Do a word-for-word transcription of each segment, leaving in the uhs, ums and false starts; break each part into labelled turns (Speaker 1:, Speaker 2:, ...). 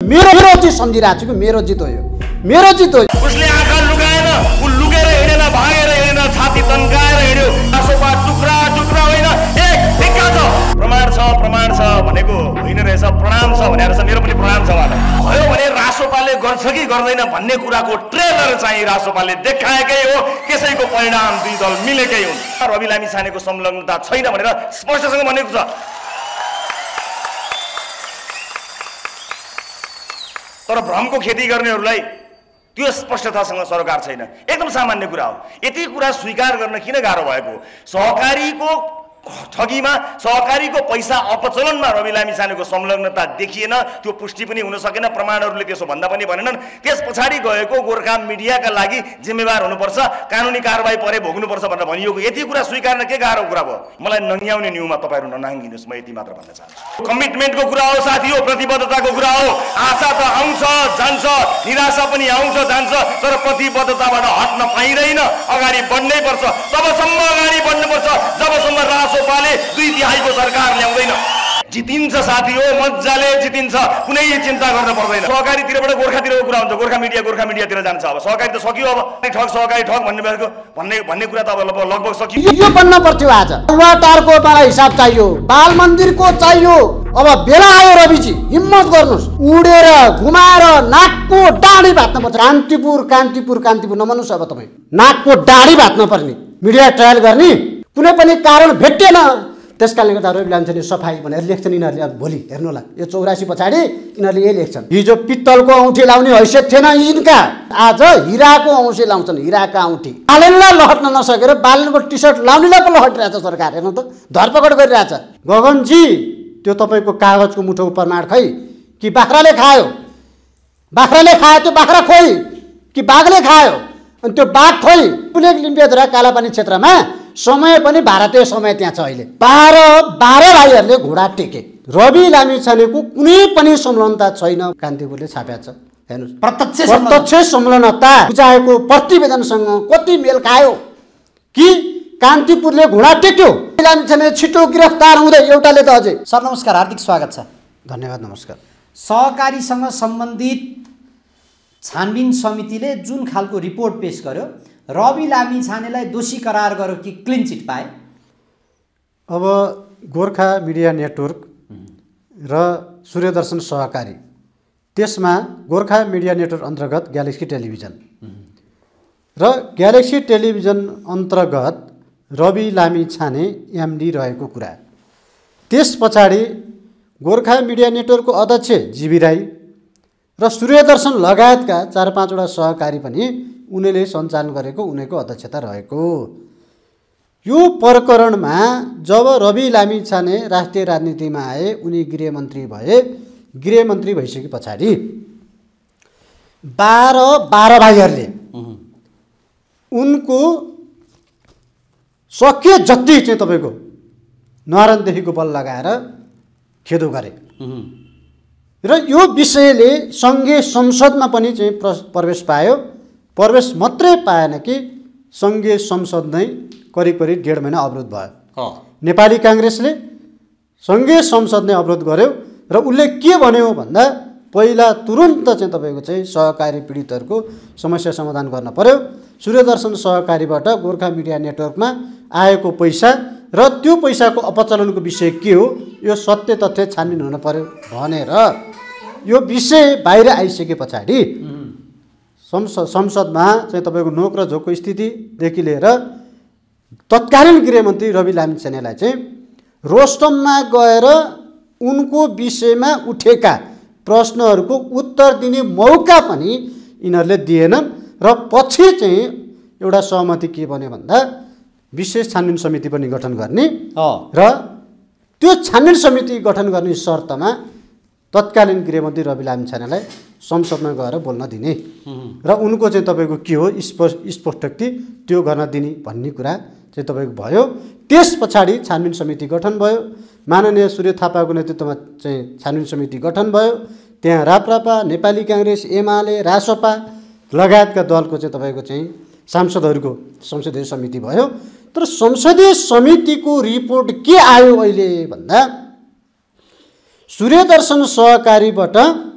Speaker 1: मेरो मेरो जित सम्झिरहेको छु कि मेरो जित हो यो, मेरो जित हो।
Speaker 2: उसले आँखा लुकाएन, उ लुकेर हिँडेन, भागेर हिँडेन, छाती तन्काएर हिँड्यो। रासोपा टुक्रा टुक्रा होइन, एक ढिक्का छ। प्रमाण छ प्रमाण छ भनेको होइन रहेछ, प्रणाम छ भनेर छ। मेरो पनि प्रणाम छ भने भयो भने रासोपाले गर्छ कि गर्दैन भन्ने कुराको ट्रेलर चाहिँ रासोपाले देखाएकै हो। त्यसैको परिणाम दुई दल मिलेकै हुन्। रवि लामिछानेको संलग्नता छैन भनेर स्पष्टसँग भनेको छ। तर भ्रमको खेती गर्नेहरूलाई त्यो स्पष्टतासँग सरकार छैन, एकदम सामान्य कुरा हो। यति कुरा स्वीकार गर्न किन गाह्रो भएको? सहकारीको ठगीमा, सहकारीको पैसा अपचलनमा रवि लामिछानेको संलग्नता देखिएन, त्यो पुष्टि पनि हुन सकेन, प्रमाणहरूले त्यसो भन्दा पनि भनेनन्। त्यस पछाडि गएको गोर्खा मिडियाका लागि जिम्मेवार हुनुपर्छ, कानुनी कारबाही परे भोग्नुपर्छ भनेर भनिएको, यति कुरा स्वीकार्न के गाह्रो कुरा भयो? मलाई नङ्ग्याउने न्युमा तपाईँहरू ननाङ्गिनुहोस्, म यति मात्र भन्न चाहन्छु। कमिटमेन्टको कुरा हो साथी, हो प्रतिबद्धताको कुरा हो। आशा त आउँछ जान्छ, निराशा पनि आउँछ जान्छ, तर प्रतिबद्धताबाट हट्न पाइँदैन, अगाडि बढ्नै पर्छ। तबसम्म अगाडि बढ्नुपर्छ जबसम्म रासोपाले दुई तिहाईको सरकार ल्याउँदैन। जितिन्छ साथी हो, मजाले जितिन्छ, कुनै चिन्ता गर्न पर्दैन। सहकारीतिरबाट गोर्खातिरको कुरा हुन्छ, गोर्खा मिडिया गोर्खा मिडियातिर जान्छ। अब सहकारी त सकियो, अब ठग सहकारी ठग भन्ने भन्ने भन्ने कुरा त अब लगभग सकियो।
Speaker 1: यो बन्न पर्थ्यो आज। वाटारको मलाई हिसाब चाहियो, बाल मन्दिरको चाहियो। अब बेला आयो रविजी, हिम्मत गर्नुहोस्, उडेर घुमाएर नाकको डाँडी भात्न पर्छ। कान्तिपुर कान्तिपुर कान्तिपुर नमान्नुहोस्। अब तपाईँ नाकको डाँडी भात्न पर्ने, मिडिया ट्रायल गर्ने कुनै पनि कारण भेटेन। त्यस कारणले गर्दा रवि लामिछाने सफाई भनेर लेख्छन् यिनीहरूले। अब भोलि हेर्नु होला, यो चौरासी पछाडि यिनीहरूले यही लेख्छन्। हिजो पित्तलको औँठी लाउने हैसियत थिएन यिनका, आज हिराको औँठी लाउँछन्, हिराका औँठी। बालेनलाई लहट्न नसकेर बालेनको टी सर्ट लाउनेलाई पो लहटिरहेछ सरकार। हेर्नु त, धरपकड गरिरहेछ। गगनजी, त्यो तपाईँको कागजको मुठोको प्रमाण खै कि बाख्राले खायो? बाख्राले खायो त्यो बाख्रा खोइ कि बाघले खायो? अनि त्यो बाघ खोइ? पुलेक लिम्पियाधुरा कालापानी क्षेत्रमा समय पनि भारतीय समय त्यहाँ छ अहिले। बाह्र बाह्र भाइहरूले घोडा टेके। रवि लामिछानेको कुनै पनि संलग्नता छैन, कान्तिपुरले छापेको छ। हेर्नुहोस्, प्रत्यक्ष प्रत्यक्ष संलग्नता बुझाएको प्रतिवेदनसँग कति मेल खायो कि कान्तिपुरले घोडा टेक्यो? लामिछाने छिटो गिरफ्तार हुँदै एउटाले त अझै।
Speaker 3: सर नमस्कार, हार्दिक स्वागत छ।
Speaker 1: धन्यवाद, नमस्कार।
Speaker 3: सहकारीसँग सम्बन्धित छानबिन समितिले जुन खालको रिपोर्ट पेश गर्यो, रवि लामिछानेलाई दोषी करार गर्यो कि क्लिन चिट पाए?
Speaker 1: अब गोर्खा मिडिया नेटवर्क र सूर्यदर्शन सहकारी, त्यसमा गोर्खा मिडिया नेटवर्क अन्तर्गत ग्यालेक्सी टेलिभिजन र ग्यालेक्सी टेलिभिजन अन्तर्गत रवि लामिछाने एमडी रहेको कुरा, त्यस पछाडि गोर्खा मिडिया नेटवर्कको अध्यक्ष जीवी राई र सूर्यदर्शन लगायतका चार पाँचवटा सहकारी पनि उनीले सञ्चालन गरेको, उनीको अध्यक्षता रहेको। यो प्रकरणमा जब रवि लामिछाने राष्ट्रिय राजनीतिमा आए, उनी गृहमन्त्री भए, गृहमन्त्री भइसके पछाडि बाह्र बाह्र भाइहरूले उनको सके जति चाहिँ तपाईँको नारायणदेखिको बल लगाएर खेदो गरे र यो विषयले सङ्घीय संसदमा पनि चाहिँ प्रवेश पायो। प्रवेश मात्रै पाएन कि सङ्घीय संसद नै करिब करिब डेढ महिना अवरोध भयो। नेपाली काङ्ग्रेसले सङ्घीय संसद नै अवरोध गर्यो र उसले के भन्यो भन्दा पहिला तुरुन्त चाहिँ तपाईँको चाहिँ सहकारी पीडितहरूको समस्या समाधान गर्न पर्यो। सूर्यदर्शन सहकारीबाट गोर्खा मिडिया नेटवर्कमा आएको पैसा र त्यो पैसाको अपचलनको विषय के हो, यो सत्य तथ्य छानबिन हुन पर्यो भनेर यो विषय बाहिर आइसके पछाडि संसद संसदमा चाहिँ तपाईँको नोक र झोकको स्थितिदेखि लिएर तत्कालीन गृहमन्त्री रवि लामिछानेलाई चाहिँ रोस्टममा गएर उनको विषयमा उठेका प्रश्नहरूको उत्तर दिने मौका पनि यिनीहरूले दिएनन् र पछि चाहिँ एउटा सहमति के भन्यो भन्दा विशेष छानबिन समिति पनि गठन गर्ने र त्यो छानबिन समिति गठन गर्ने शर्तमा तत्कालीन गृहमन्त्री रवि लामिछानेलाई संसदमा गएर बोल्न दिने र उनको चाहिँ तपाईँको के हो स्पष्ट स्पष्टोक्ति त्यो गर्न दिने भन्ने कुरा चाहिँ तपाईँको भयो। त्यस पछाडि छानबिन समिति गठन भयो। माननीय सूर्य थापाको नेतृत्वमा चाहिँ छानबिन समिति गठन भयो। त्यहाँ राप्रपा, नेपाली काङ्ग्रेस, एमाले, रासपा लगायतका दलको चाहिँ तपाईँको चाहिँ सांसदहरूको संसदीय समिति भयो। तर संसदीय समितिको रिपोर्ट के आयो अहिले भन्दा सूर्यदर्शन सहकारीबाट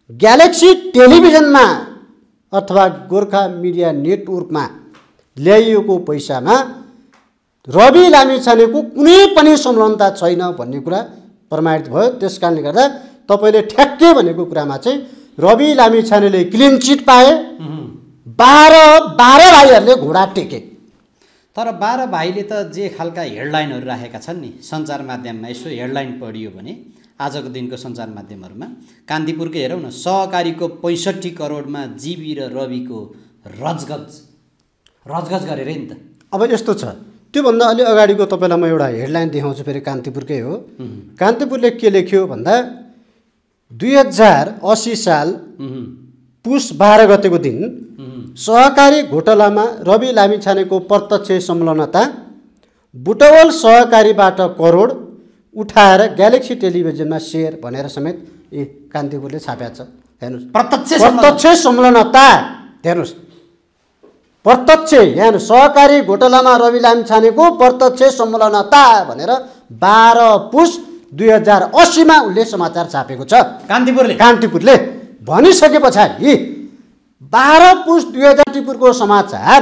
Speaker 1: ग्यालेक्सी टेलिभिजनमा अथवा गोर्खा मिडिया नेटवर्कमा ल्याइएको पैसामा रवि लामिछानेको कुनै पनि संलग्नता छैन भन्ने कुरा प्रमाणित भयो। त्यस कारणले गर्दा तपाईँले ठ्याक्कै भनेको कुरामा चाहिँ रवि लामिछानेले क्लिन चिट पाए, बाह्र बाह्र भाइहरूले घोडा टेके।
Speaker 3: तर बाह्र भाइले त जे खालका हेडलाइनहरू राखेका छन् नि सञ्चार माध्यममा, यसो हेडलाइन पढियो भने आजको दिनको सञ्चार माध्यमहरूमा, कान्तिपुरकै हेरौँ न, सहकारीको पैँसठी करोडमा जीवी र रविको रजगज रजगज गरेर नि त।
Speaker 1: अब यस्तो छ, त्योभन्दा अलि अगाडिको तपाईँलाई म एउटा हेडलाइन देखाउँछु, फेरि कान्तिपुरकै हो। कान्तिपुरले के लेख्यो भन्दा दुई हजार असी साल पुस बाह्र गतेको दिन सहकारी घोटालामा रवि लामिछानेको प्रत्यक्ष संलग्नता, बुटवल सहकारीबाट करोड उठाएर ग्यालेक्सी टेलिभिजनमा सेयर भनेर समेत ए कान्तिपुरले छापेको छ। हेर्नुहोस्,
Speaker 3: प्रत्यक्ष
Speaker 1: प्रत्यक्ष संलग्नता, हेर्नुहोस् प्रत्यक्ष, यहाँ सहकारी घोटालामा रवि लामिछानेको प्रत्यक्ष संलग्नता भनेर बाह्र पुस दुई हजार असीमा उसले समाचार छापेको छ
Speaker 3: कान्तिपुरले
Speaker 1: कान्तिपुरले भनिसके पछाडि बाह्र पुस दुई हजार टिपुरको समाचार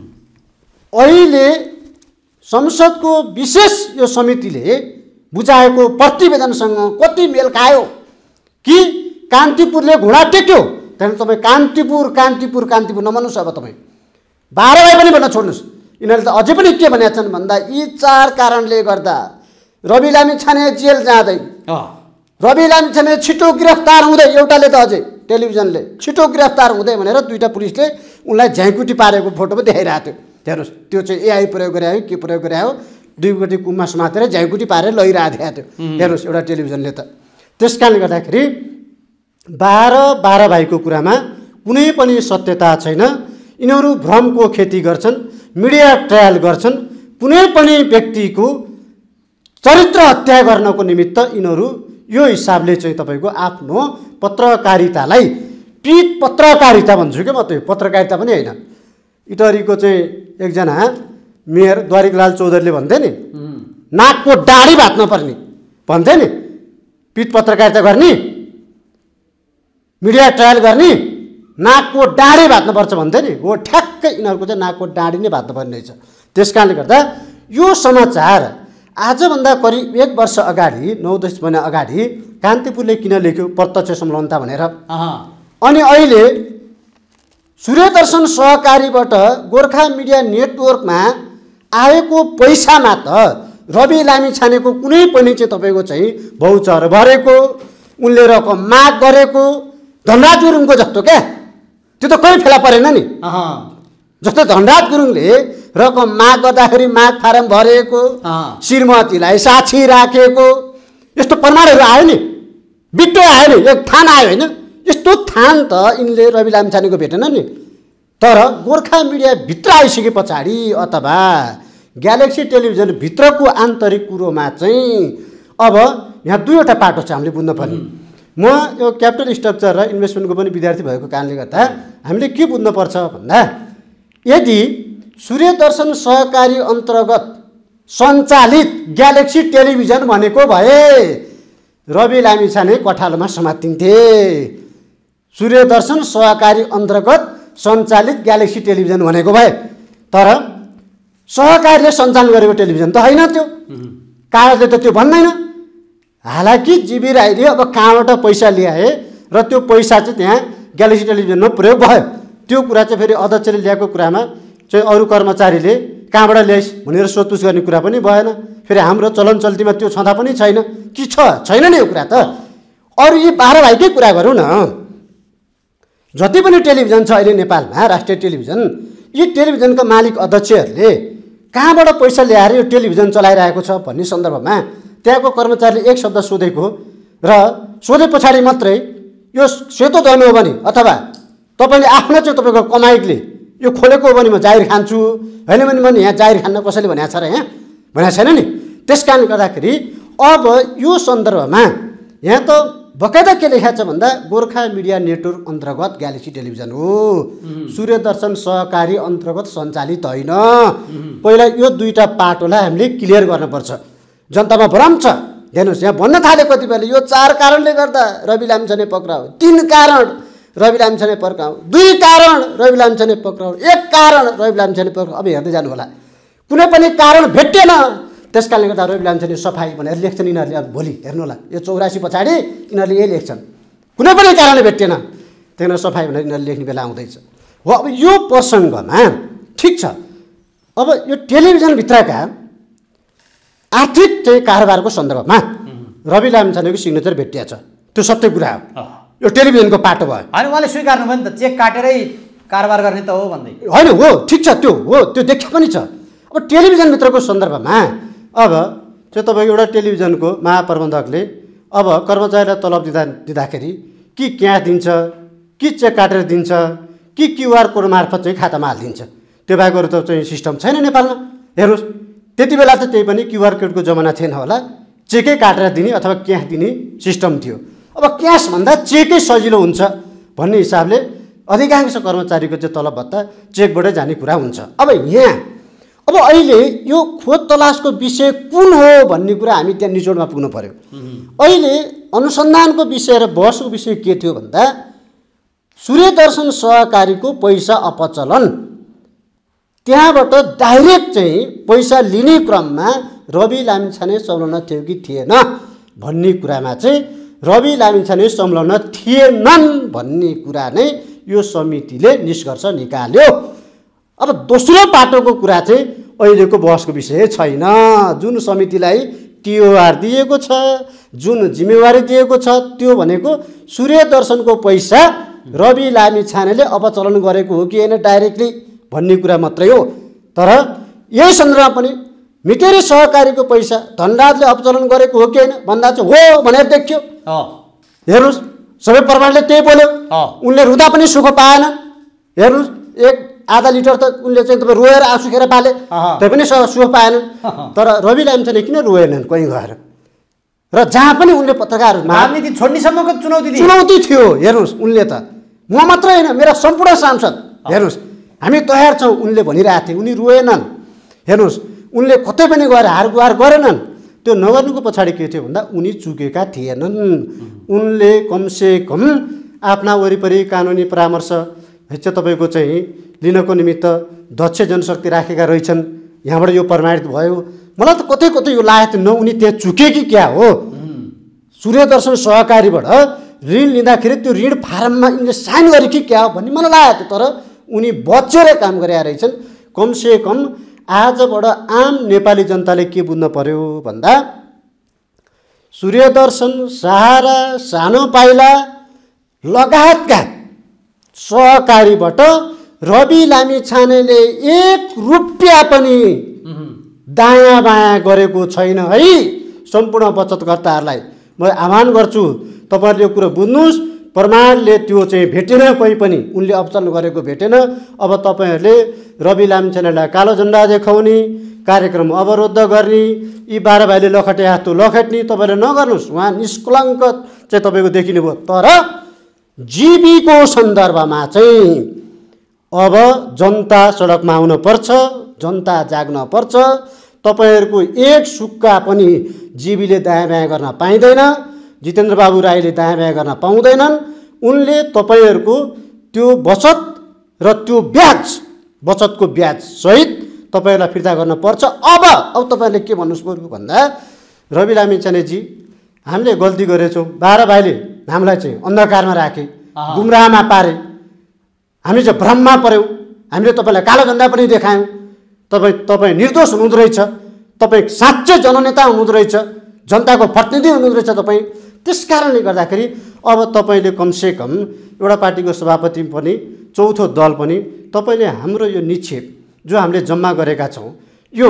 Speaker 1: अहिले संसदको विशेष यो समितिले बुझाएको प्रतिवेदनसँग कति मेल खायो कि कान्तिपुरले घोडा टेक्यो। त्यहाँदेखि तपाईँ कान्तिपुर कान्तिपुर कान्तिपुर नमान्नुहोस्। अब तपाईँ बाह्र भाइ पनि भन्न छोड्नुहोस्। यिनीहरूले त अझै पनि के भनेका छन् भन्दा यी चार कारणले गर्दा रवि लामिछाने जेल जाँदै, रवि लामिछाने छिटो गिरफ्तार हुँदै, एउटाले त अझै टेलिभिजनले छिटो गिरफ्तार हुँदै भनेर दुईवटा पुलिसले उनलाई झ्याइकुटी पारेको फोटो पनि देखाइरहेको थियो। हेर्नुहोस्, त्यो चाहिँ एआई प्रयोग गरे हो के प्रयोग गरे हो, दुईपट्टि कुममा समातेर झ्याइकुटी पारेर लगिरहेको थियो। हेर्नुहोस् एउटा टेलिभिजनले त। त्यस कारणले गर्दाखेरि बाह्र बाह्र भाइको कुरामा कुनै पनि सत्यता छैन। यिनीहरू भ्रमको खेती गर्छन्, मिडिया ट्रायल गर्छन्। कुनै पनि व्यक्तिको चरित्र हत्या गर्नको निमित्त यिनीहरू यो हिसाबले चाहिँ तपाईँको आफ्नो पत्रकारितालाई पीठ पत्रकारिता भन्छु क्या, म त्यो पत्रकारिता पनि होइन। इटहरीको चाहिँ एकजना मेयर द्वारिकलाल चौधरीले भन्थे नि, नाकको डाँडी भाँच्न पर्ने भन्थे नि, पीठ पत्रकारिता गर्ने, मिडिया ट्रायल गर्ने, नाकको डाँडी भाँच्नुपर्छ भन्थे नि, हो ठ्याक्कै यिनीहरूको चाहिँ नाकको डाँडी नै भाँच्नुपर्ने रहेछ। त्यस कारणले गर्दा यो समाचार आजभन्दा करिब एक वर्ष अगाडि, नौ दस महिना अगाडि कान्तिपुरले किन लेख्यो प्रत्यक्ष संलग्नता भनेर, अनि अहिले सूर्यदर्शन सहकारीबाट गोर्खा मिडिया नेटवर्कमा आएको पैसामा त रवि लामिछानेको कुनै पनि चाहिँ तपाईँको चाहिँ भौचर भरेको, उनले रकम माग गरेको धनराज गुरुङको जस्तो क्या, त्यो त कहीँ फेला परेन नि। जस्तो धनराज गुरुङले रकम माग गर्दाखेरि माग फारम भरेको, श्रीमतीलाई साक्षी राखेको, यस्तो प्रमाणहरू आयो नि, बिट्टो आयो नि, एक थान आयो होइन। यस्तो थान त यिनले रवि लामिछानेको भेटेन नि। तर गोर्खा मिडिया भित्र आइसके पछाडि अथवा ग्यालेक्सी टेलिभिजन भित्रको आन्तरिक कुरोमा चाहिँ अब यहाँ दुईवटा पाटो छ हामीले बुझ्नुपर्ने। म यो क्यापिटल स्ट्रक्चर र इन्भेस्टमेन्टको पनि विद्यार्थी भएको कारणले गर्दा हामीले के बुझ्नुपर्छ भन्दा यदि सूर्यदर्शन सहकारी अन्तर्गत सञ्चालित ग्यालेक्सी टेलिभिजन भनेको भए रवि लामिछाने कठालोमा समातिन्थे। सूर्यदर्शन सहकारी अन्तर्गत सञ्चालित ग्यालेक्सी टेलिभिजन भनेको भए, तर सहकारीले सञ्चालन गरेको टेलिभिजन त होइन त्यो, कागजले त त्यो भन्दैन। हालाकि जीवी राईले अब कहाँबाट पैसा ल्याए र त्यो पैसा चाहिँ त्यहाँ ग्यालेक्सी टेलिभिजनमा प्रयोग भयो, त्यो कुरा चाहिँ फेरि अध्यक्षले ल्याएको कुरामा चाहिँ अरू कर्मचारीले कहाँबाट ल्याइस् भनेर सोधपुछ गर्ने कुरा पनि भएन। फेरि हाम्रो चलन चल्तीमा त्यो छँदा पनि छैन कि छ, छैन नि यो कुरा त। अरू यी बाह्र भाइकै कुरा गरौँ न, जति पनि टेलिभिजन छ अहिले नेपालमा राष्ट्रिय टेलिभिजन, यी टेलिभिजनका मालिक अध्यक्षहरूले कहाँबाट पैसा ल्याएर यो टेलिभिजन चलाइरहेको छ भन्ने सन्दर्भमा त्यहाँको कर्मचारीले एक शब्द सोधेको र सोधे पछाडि मात्रै यो सेतो धनु हो भने अथवा तपाईँले आफ्नो चाहिँ तपाईँको कमाइले यो खोलेको हो भने म जाहिर खान्छु, होइन भने मैले यहाँ जाहिर खान्न कसैले भनेको छ र यहाँ भनेको छैन नि। त्यस कारणले गर्दाखेरि अब यो सन्दर्भमा यहाँ त बकाइदा के लेखाएको छ भन्दा गोर्खा मिडिया नेटवर्क अन्तर्गत ग्यालेक्सी टेलिभिजन हो, सूर्यदर्शन सहकारी अन्तर्गत सञ्चालित होइन। पहिला यो दुईवटा पाटोलाई हामीले क्लियर गर्नुपर्छ। जनतामा भ्रम छ, हेर्नुहोस् यहाँ भन्न थाले कतिपयले यो चार कारणले गर्दा रवि लामिछाने पक्राउ, तीन कारण रवि लामिछाने पक्राउ, दुई कारण रवि लामिछाने पक्राउ, एक कारण रवि लामिछाने पक्राउ। अब हेर्दै जानु होला, कुनै पनि कारण भेटेन, त्यस कारणले गर्दा रवि लामिछाने सफाई भनेर लेख्छन् यिनीहरूले। अब भोलि हेर्नु होला, यो चौरासी पछाडि यिनीहरूले यही लेख्छन्, कुनै पनि कारण भेटेन, त्यही सफाई भनेर यिनीहरूले लेख्ने बेला आउँदैछ हो। अब यो प्रसङ्गमा ठिक छ, अब यो टेलिभिजनभित्रका आर्थिक चाहिँ कारोबारको सन्दर्भमा रवि लामिछानेको सिग्नेचर भेटिया छ, त्यो सत्य कुरा हो, यो टेलिभिजनको पाटो भयो।
Speaker 3: होइन उहाँले स्वीकार्नु भयो नि त, चेक काटेरै कारोबार गर्ने त हो भन्दै।
Speaker 1: होइन हो, ठिक छ, त्यो हो, त्यो देखिया पनि छ। अब टेलिभिजनभित्रको सन्दर्भमा अब चाहिँ तपाईँको एउटा टेलिभिजनको महाप्रबन्धकले अब कर्मचारीलाई तलब दिँदा दिँदाखेरि कि क्यास दिन्छ, कि चेक काटेर दिन्छ, कि क्युआर कोड मार्फत चाहिँ खातामा हालिदिन्छ, त्यो बाहेक अरू त चाहिँ सिस्टम छैन नेपालमा। हेर्नुहोस् त्यति बेला त त्यही पनि क्युआर कोडको जमाना थिएन होला, चेकै काटेर दिने अथवा क्यास दिने सिस्टम थियो। अब क्यासभन्दा चेकै सजिलो हुन्छ भन्ने हिसाबले अधिकांश कर्मचारीको चाहिँ तलब भत्ता चेकबाटै जाने कुरा हुन्छ। अब यहाँ अब अहिले यो खोज तलासको विषय कुन हो भन्ने कुरा हामी त्यहाँ निचोडमा पुग्नु पर्यो। अहिले अनुसन्धानको विषय र बहसको विषय के थियो भन्दा सूर्यदर्शन सहकारीको पैसा अपचलन, त्यहाँबाट डाइरेक्ट चाहिँ पैसा लिने क्रममा रवि लामिछाने संलग्न थियो कि थिएन भन्ने कुरामा चाहिँ रवि लामिछाने संलग्न थिएनन् भन्ने कुरा नै यो समितिले निष्कर्ष निकाल्यो। अब दोस्रो पाटोको कुरा चाहिँ अहिलेको बहसको विषय छैन। जुन समितिलाई टिओआर दिएको छ, जुन जिम्मेवारी दिएको छ, त्यो भनेको सूर्यदर्शनको पैसा रवि लामिछानेले अपचलन गरेको हो कि होइन डाइरेक्टली भन्ने कुरा मात्रै हो। तर यही सन्दर्भमा पनि मिटेरी सहकारीको पैसा धनराजले अपचलन गरेको हो कि होइन भन्दा चाहिँ हो भनेर देखियो। हेर्नुहोस् सबै प्रमाणले त्यही बोल्यो, उनले रुँदा पनि सुख पाएनन्। हेर्नुहोस् एक आधा लिटर त उनले चाहिँ तपाईँ रोएर आँसु खेर पाले, त्यही पनि सुख पाएनन्। तर रवि लामिछाने किन रोएनन् कहीँ गएर? र जहाँ पनि उनले पत्रकारहरूमा
Speaker 3: राजनीति छोड्नेसम्मको चुनौती
Speaker 1: चुनौती थियो। हेर्नुहोस् उनले त, म मात्रै होइन मेरा सम्पूर्ण सांसद, हेर्नुहोस् हामी तयार छौँ उनले भनिरहेको थिए, उनी रोएनन्। हेर्नुहोस् उनले कतै पनि गएर हार गुहार गरेनन्। त्यो नगर्नुको पछाडि के थियो भन्दा उनी चुकेका थिएनन्। उनले कमसे कम आफ्ना वरिपरि कानुनी परामर्श चाहिँ तपाईँको चाहिँ लिनको निमित्त दक्ष जनशक्ति राखेका रहेछन्। यहाँबाट यो प्रमाणित भयो। मलाई त कतै कतै यो लागेको न उनी त्यहाँ चुके कि क्या हो। सूर्यदर्शन सहकारीबाट ऋण लिँदाखेरि त्यो ऋण फारममा उनले साइन गरे कि क्या हो भन्ने मलाई लागेको थियो। तर उनी बचेर काम गरेका रहेछन्। कमसे कम आजबाट आम नेपाली जनताले के बुझ्न पर्यो भन्दा सूर्यदर्शन, सहारा, सानो पाइला लगायतका सहकारीबाट रवि लामिछानेले एक रुपियाँ पनि दायाँ बायाँ गरेको छैन है। सम्पूर्ण बचतकर्ताहरूलाई म आह्वान गर्छु, तपाईँहरूले यो कुरो बुझ्नुहोस्। प्रमाणले त्यो चाहिँ भेटेन, कोही पनि उनले अपचलन गरेको भेटेन। अब तपाईँहरूले रवि लामिछानेलाई कालो झन्डा देखाउने, कार्यक्रम अवरुद्ध गर्ने, यी बाह्र भाइले लखटे हात लखेट्ने तपाईँले नगर्नुहोस्। उहाँ निष्कलङ्क चाहिँ तपाईँको देखिनु भयो। तर जीबीको सन्दर्भमा चाहिँ अब जनता सडकमा आउनुपर्छ, जनता जाग्न पर्छ। तपाईँहरूको एक सुक्का पनि जीबीले दायाँ बायाँ गर्न पाइँदैन, जितेन्द्र बाबु राईले दायाँ बायाँ गर्न पाउँदैनन्। उनले तपाईँहरूको त्यो बचत र त्यो ब्याज, बचतको ब्याज सहित तपाईँहरूलाई फिर्ता गर्नुपर्छ। अब अब तपाईँहरूले के भन्नुहोस् बरु भन्दा रवि लामिछानेजी हामीले गल्ती गरेछौँ, बाह्र भाइले हामीलाई चाहिँ अन्धकारमा राखे, गुमराहमा पारे, हामी चाहिँ भ्रममा पऱ्यौँ, हामीले तपाईँलाई कालो झन्डा पनि देखायौँ। तपाईँ तपाईँ निर्दोष हुनुहुँदो रहेछ, तपाईँ साँच्चै जननेता हुनुहुँदो रहेछ, जनताको प्रतिनिधि हुनुहुँदो रहेछ तपाईँ। त्यस कारणले गर्दाखेरि अब तपाईँले कमसेकम एउटा पार्टीको सभापति पनि, चौथो दल पनि तपाईँले हाम्रो यो निक्षेप जो हामीले जम्मा गरेका छौँ यो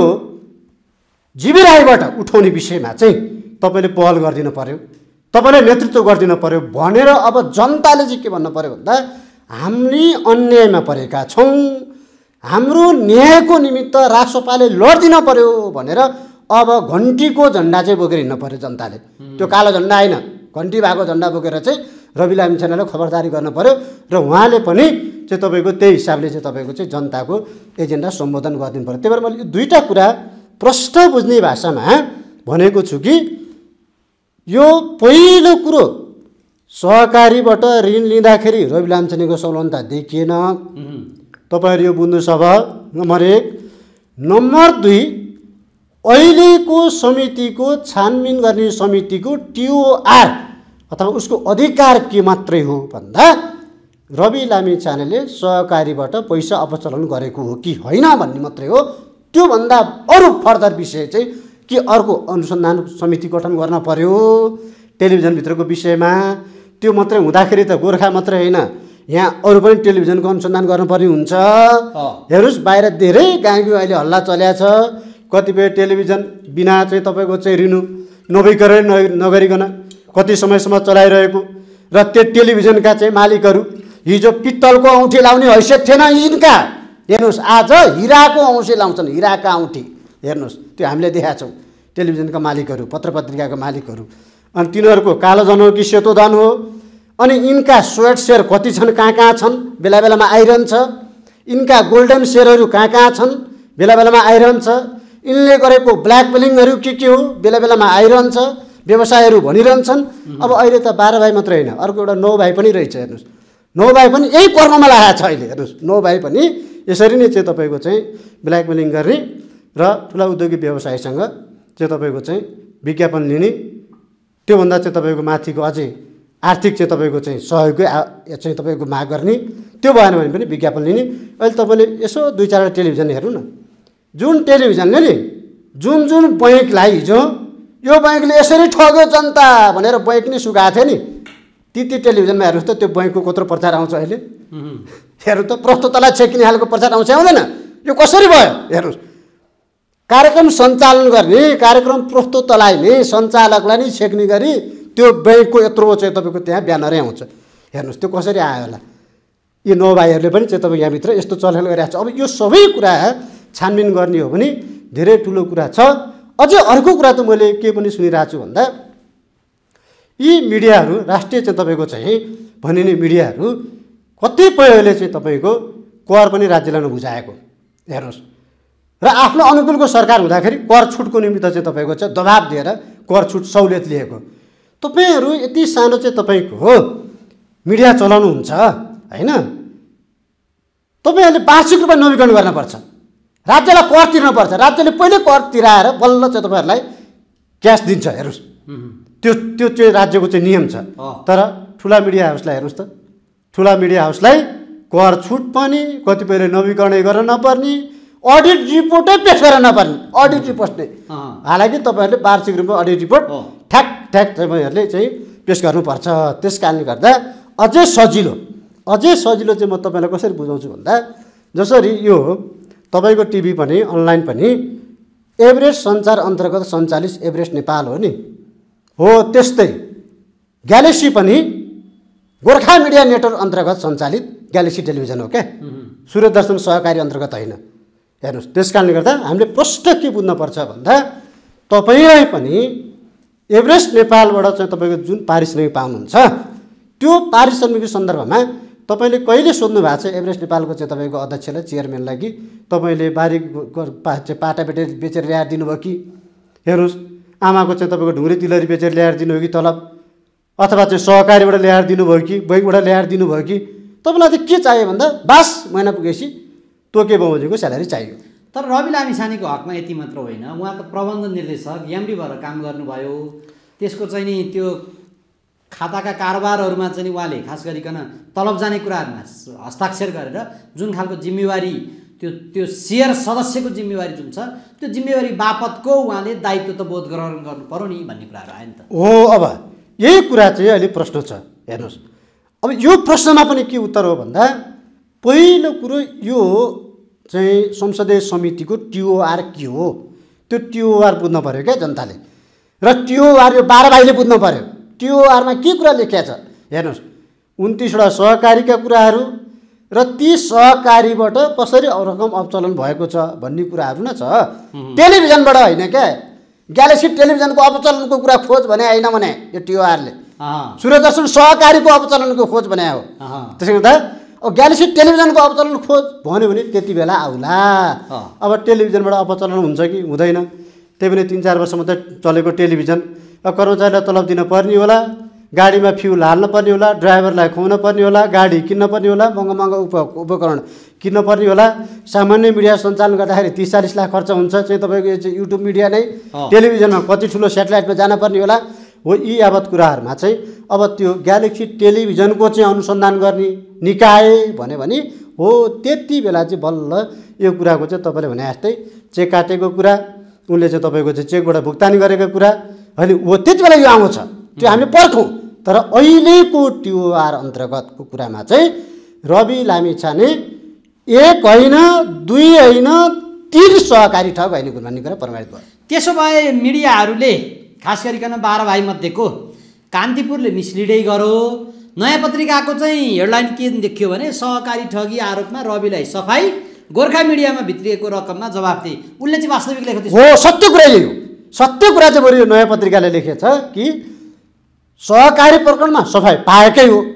Speaker 1: जीवी राईबाट उठाउने विषयमा चाहिँ तपाईँले पहल गरिदिनु पर्यो, तपाईँले नेतृत्व गरिदिनु पर्यो भनेर अब जनताले चाहिँ के भन्नु पर्यो भन्दा हामी अन्यायमा परेका छौँ, हाम्रो न्यायको निमित्त राष्ट्रपाले लडिदिन पर्यो भनेर अब घन्टीको झन्डा चाहिँ बोकेर हिँड्नु पर्यो जनताले। त्यो कालो झन्डा होइन, घन्टी भएको झन्डा बोकेर चाहिँ रवि लामिछानेलाई खबरदारी गर्नु पर्यो र उहाँले पनि चाहिँ तपाईँको त्यही हिसाबले चाहिँ तपाईँको चाहिँ जनताको एजेन्डा सम्बोधन गरिदिनु पर्यो। त्यही भएर मैले यो दुईवटा कुरा प्रष्ट बुझ्ने भाषामा भनेको छु कि यो पहिलो कुरो सहकारीबाट ऋण लिँदाखेरि रवि लामछानेको सौलनता देखिएन। तपाईँहरू यो बुझ्नु छ। नम्बर एक। नम्बर दुई, अहिलेको समितिको छानबिन गर्ने समितिको टिओआर अथवा उसको अधिकार के मात्रै हो भन्दा रवि लामिछानेले सहकारीबाट पैसा अपचलन गरेको हो कि होइन भन्ने मात्रै हो। त्योभन्दा अरू फर्दर विषय चाहिँ के अर्को अनुसन्धान समिति गठन गर्न पर्यो टेलिभिजनभित्रको विषयमा। त्यो मात्रै हुँदाखेरि त गोर्खा मात्रै होइन, यहाँ अरू पनि टेलिभिजनको अनुसन्धान गर्नुपर्ने हुन्छ। हेर्नुहोस्, बाहिर धेरै गाउँको अहिले हल्ला चल्या छ। कतिपय टेलिभिजन बिना चाहिँ तपाईँको चाहिँ रिन्यु नवीकरण नगरिकन कति समयसम्म चलाइरहेको र त्यो टेलिभिजनका चाहिँ मालिकहरू हिजो पित्तलको औँठी लाउने हैसियत थिएन यिनका। हेर्नुहोस्, आज हिराको औँठी लाउँछन्, हिराका औँठी। हेर्नुहोस्, त्यो हामीले देखाएको छौँ। टेलिभिजनका मालिकहरू, पत्र पत्रिकाका मालिकहरू, अनि तिनीहरूको कालो धन हो कि सेतो धन हो। अनि यिनका स्वेट सेयर कति छन्, कहाँ कहाँ छन्, बेला बेलामा आइरहन्छ। यिनका गोल्डन सेयरहरू कहाँ कहाँ छन्, बेला बेलामा आइरहन्छ। यिनले गरेको ब्ल्याकमेलिङहरू के के हो, बेला बेलामा आइरहन्छ। व्यवसायहरू भनिरहन्छन्। अब अहिले त बाह्र भाइ मात्रै होइन, अर्को एउटा नौ भाइ पनि रहेछ। हेर्नुहोस्, नौ भाइ पनि यही कर्ममा लागेको छ अहिले। हेर्नुहोस्, नौ भाइ पनि यसरी नै चाहिँ तपाईँको चाहिँ ब्ल्याकमेलिङ गर्ने र ठुला उद्योगिक व्यवसायीसँग चाहिँ तपाईँको चाहिँ विज्ञापन लिने, त्योभन्दा चाहिँ तपाईँको माथिको अझै आर्थिक चाहिँ तपाईँको चाहिँ सहयोगकै चाहिँ तपाईँको माग गर्ने, त्यो भएन भने पनि विज्ञापन लिने। अहिले तपाईँले यसो दुई चारवटा टेलिभिजन हेर्नु न, जुन टेलिभिजनले नि जुन जुन बैङ्कलाई हिजो यो बैङ्कले यसरी ठग्यो जनता भनेर बैङ्क नै सुकाएको थियो नि, ती ती टेलिभिजनमा हेर्नुहोस् त त्यो बैङ्कको कत्रो प्रचार आउँछ अहिले। हेर्नु त, प्रस्तुतलाई छेक्ने खालको प्रचार आउँछ आउँदैन? यो कसरी भयो? हेर्नुहोस्, कार्यक्रम सञ्चालन गर्ने, कार्यक्रम प्रस्तुतलाई नै सञ्चालकलाई नै छेक्ने गरी त्यो बैङ्कको यत्रो चाहिँ तपाईँको त्यहाँ ब्यानरै आउँछ। हेर्नुहोस्, त्यो कसरी आयो होला? यो नौ भाइहरूले पनि चाहिँ तपाईँ यहाँभित्र यस्तो चलखेल गरिरहेको छ। अब यो सबै कुरा छानबिन गर्ने हो भने धेरै ठुलो कुरा छ। अझै अर्को कुरा त मैले के पनि सुनिरहेको छु भन्दा यी मिडियाहरू, राष्ट्रिय चाहिँ तपाईँको चाहिँ भनिने मिडियाहरू कतिपयले चाहिँ तपाईँको कर पनि राज्यलाई नबुझाएको। हेर्नुहोस्, र आफ्नो अनुकूलको सरकार हुँदाखेरि कर छुटको निमित्त चाहिँ तपाईँको चाहिँ दबाब दिएर कर छुट सहुलियत लिएको। तपाईँहरू यति सानो चाहिँ तपाईँको हो मिडिया चलाउनुहुन्छ होइन, तपाईँहरूले वार्षिक रूपमा नवीकरण गर्नुपर्छ, राज्यलाई कर तिर्नुपर्छ। राज्यले पहिले कर तिराएर बल्ल चाहिँ तपाईँहरूलाई क्यास दिन्छ। हेर्नुहोस्, त्यो त्यो चाहिँ राज्यको चाहिँ नियम छ। तर ठुला मिडिया हाउसलाई हेर्नुहोस् त, ठुला मिडिया हाउसलाई कर छुट पनि, कतिपयले नवीकरणै गर्न नपर्ने, अडिट रिपोर्टै पेस गर्न नपर्ने, अडिट रिपोर्ट नै। हालाकि तपाईँहरूले वार्षिक रूपमा अडिट रिपोर्ट ठ्याक ठ्याक तपाईँहरूले चाहिँ पेस गर्नुपर्छ। त्यस कारणले गर्दा अझै सजिलो अझै सजिलो चाहिँ म तपाईँलाई कसरी बुझाउँछु भन्दा जसरी यो तपाईँको टिभी पनि अनलाइन पनि एभरेस्ट सञ्चार अन्तर्गत सञ्चालित एभरेस्ट नेपाल हो नि, हो त्यस्तै ग्यालेक्सी पनि गोर्खा मिडिया नेटवर्क अन्तर्गत सञ्चालित ग्यालेक्सी टेलिभिजन हो क्या, सूर्यदर्शन सहकारी अन्तर्गत होइन। हेर्नुहोस्, त्यस कारणले गर्दा हामीले प्रष्ट के बुझ्नुपर्छ भन्दा तपाईँलाई पनि एभरेस्ट नेपालबाट चाहिँ तपाईँको जुन पारिश्रमिक पाउनुहुन्छ त्यो पारिश्रमिकको सन्दर्भमा तपाईँले कहिले सोध्नु भएको छ एभरेस्ट नेपालको चाहिँ तपाईँको अध्यक्षलाई, चेयरम्यानलाई कि तपाईँले बारी पाटा बेटेर बेचेर ल्याएर दिनुभयो कि? हेर्नुहोस्, आमाको चाहिँ तपाईँको ढुङ्ग्री तिलरी बेचेर ल्याएर दिनुभयो कि तलब, अथवा चाहिँ सहकारीबाट ल्याएर दिनुभयो कि बैङ्कबाट ल्याएर दिनुभयो कि? तपाईँलाई चाहिँ के चाहियो भन्दा बास महिना पुगेपछि तोके बमोजिमको स्यालेरी चाहियो।
Speaker 3: तर रवि लामिछानेको हकमा यति मात्र होइन, उहाँ त प्रबन्ध निर्देशक एमडी भएर काम गर्नुभयो। त्यसको चाहिँ नि त्यो खाताका कारोबारहरूमा चाहिँ उहाँले खास गरिकन तलब जाने कुराहरूमा हस्ताक्षर गरेर जुन खालको जिम्मेवारी, त्यो त्यो सेयर सदस्यको जिम्मेवारी जुन छ त्यो जिम्मेवारी बापतको उहाँले दायित्व त बोध ग्रहण गर्नु पर्यो नि भन्ने कुराहरू आयो नि त।
Speaker 1: हो, अब यही कुरा चाहिँ अहिले प्रश्न छ। हेर्नुहोस्, अब यो प्रश्नमा पनि के उत्तर हो भन्दा पहिलो कुरो यो चाहिँ संसदीय समितिको टिओआर के हो, त्यो टिओआर बुझ्नु पऱ्यो क्या जनताले। र टिओआर यो बाह्र भाइले बुझ्नु पऱ्यो टिओआरमा के कुरा लेखिया छ। हेर्नुहोस्, उन्तिसवटा सहकारीका कुराहरू र ती सहकारीबाट कसरी रकम अपचलन भएको छ भन्ने कुराहरू न छ। टेलिभिजनबाट होइन क्या, ग्यालेक्सी टेलिभिजनको अपचलनको कुरा खोज भने होइन भने यो टिओआरले सूर्यदर्शन सहकारीको अपचलनको खोज भने हो। त्यसले गर्दा अब ग्यालेक्सी टेलिभिजनको अपचलन खोज भन्यो भने त्यति बेला आउला। अब टेलिभिजनबाट अपचलन हुन्छ कि हुँदैन, त्यही पनि तिन चार वर्ष मात्रै चलेको टेलिभिजन कर्मचारीलाई तलब दिन पर्ने होला, गाडीमा फ्युल हाल्न पर्ने होला, ड्राइभरलाई खुवाउन पर्ने होला, गाडी किन्न पर्ने होला, महँगो महँगो उप उपकरण किन्न पर्ने होला। सामान्य मिडिया सञ्चालन गर्दाखेरि तिस चालिस लाख खर्च हुन्छ चाहिँ तपाईँको यो चाहिँ युट्युब मिडिया नै, टेलिभिजनमा कति ठुलो सेटेलाइटमा जान पर्ने होला। हो यी यावत कुराहरूमा चाहिँ अब त्यो ग्यालेक्सी टेलिभिजनको चाहिँ अनुसन्धान गर्ने निकाय भन्यो भने हो त्यति बेला चाहिँ बल्ल यो कुराको चाहिँ तपाईँले भने जस्तै चेक काटेको कुरा, उनले चाहिँ तपाईँको चाहिँ चेकबाट भुक्तानी गरेको कुरा होइन, हो त्यति बेला यो आउँछ, त्यो हामीले पर्खौँ। तर अहिलेको टिओआर अन्तर्गतको कुरामा चाहिँ रवि लामिछाने एक होइन, दुई होइन, तीन सहकारी ठग होइन भन्ने कुरा प्रमाणित भयो।
Speaker 3: त्यसो भए मिडियाहरूले खास गरिकन बाह्र भाइ मध्येको कान्तिपुरले मिसलिडै गर्यो। नयाँ पत्रिकाको चाहिँ हेडलाइन के देखियो भने सहकारी ठगी आरोपमा रविलाई सफाई, गोर्खा मिडियामा भित्रिएको रकममा जवाफदेही। उसले चाहिँ वास्तविक लेखेको
Speaker 1: हो, सत्य कुरा यही हो। सत्य कुरा चाहिँ बरु यो नयाँ पत्रिकाले लेखेछ कि सहकारी प्रकरणमा सफाई पाएकै हो,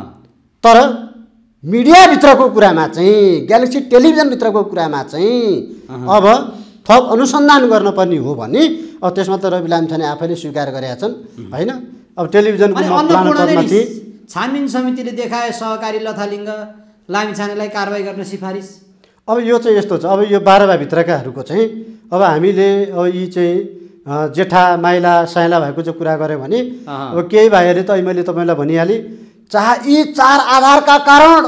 Speaker 1: तर मिडियाभित्रको कुरामा चाहिँ ग्यालेक्सी टेलिभिजनभित्रको कुरामा चाहिँ अब थप अनुसन्धान गर्नुपर्ने हो भने अब त्यसमा त रवि लामिछाने आफैले स्वीकार गरेका छन् होइन। अब टेलिभिजनको
Speaker 3: माथि छानबिन समितिले देखाए सहकारी लथालिङ्ग लामिछानेलाई कारबाही गर्न सिफारिस।
Speaker 1: अब यो चाहिँ यस्तो छ, अब यो बाह्र भाइभित्रकाहरूको चाहिँ अब हामीले अब यी चाहिँ जेठा माइला साइला भएको चाहिँ कुरा गऱ्यो भने अब केही भाइहरूले त मैले तपाईँलाई भनिहालेँ, चाहे यी चार आधारका कारण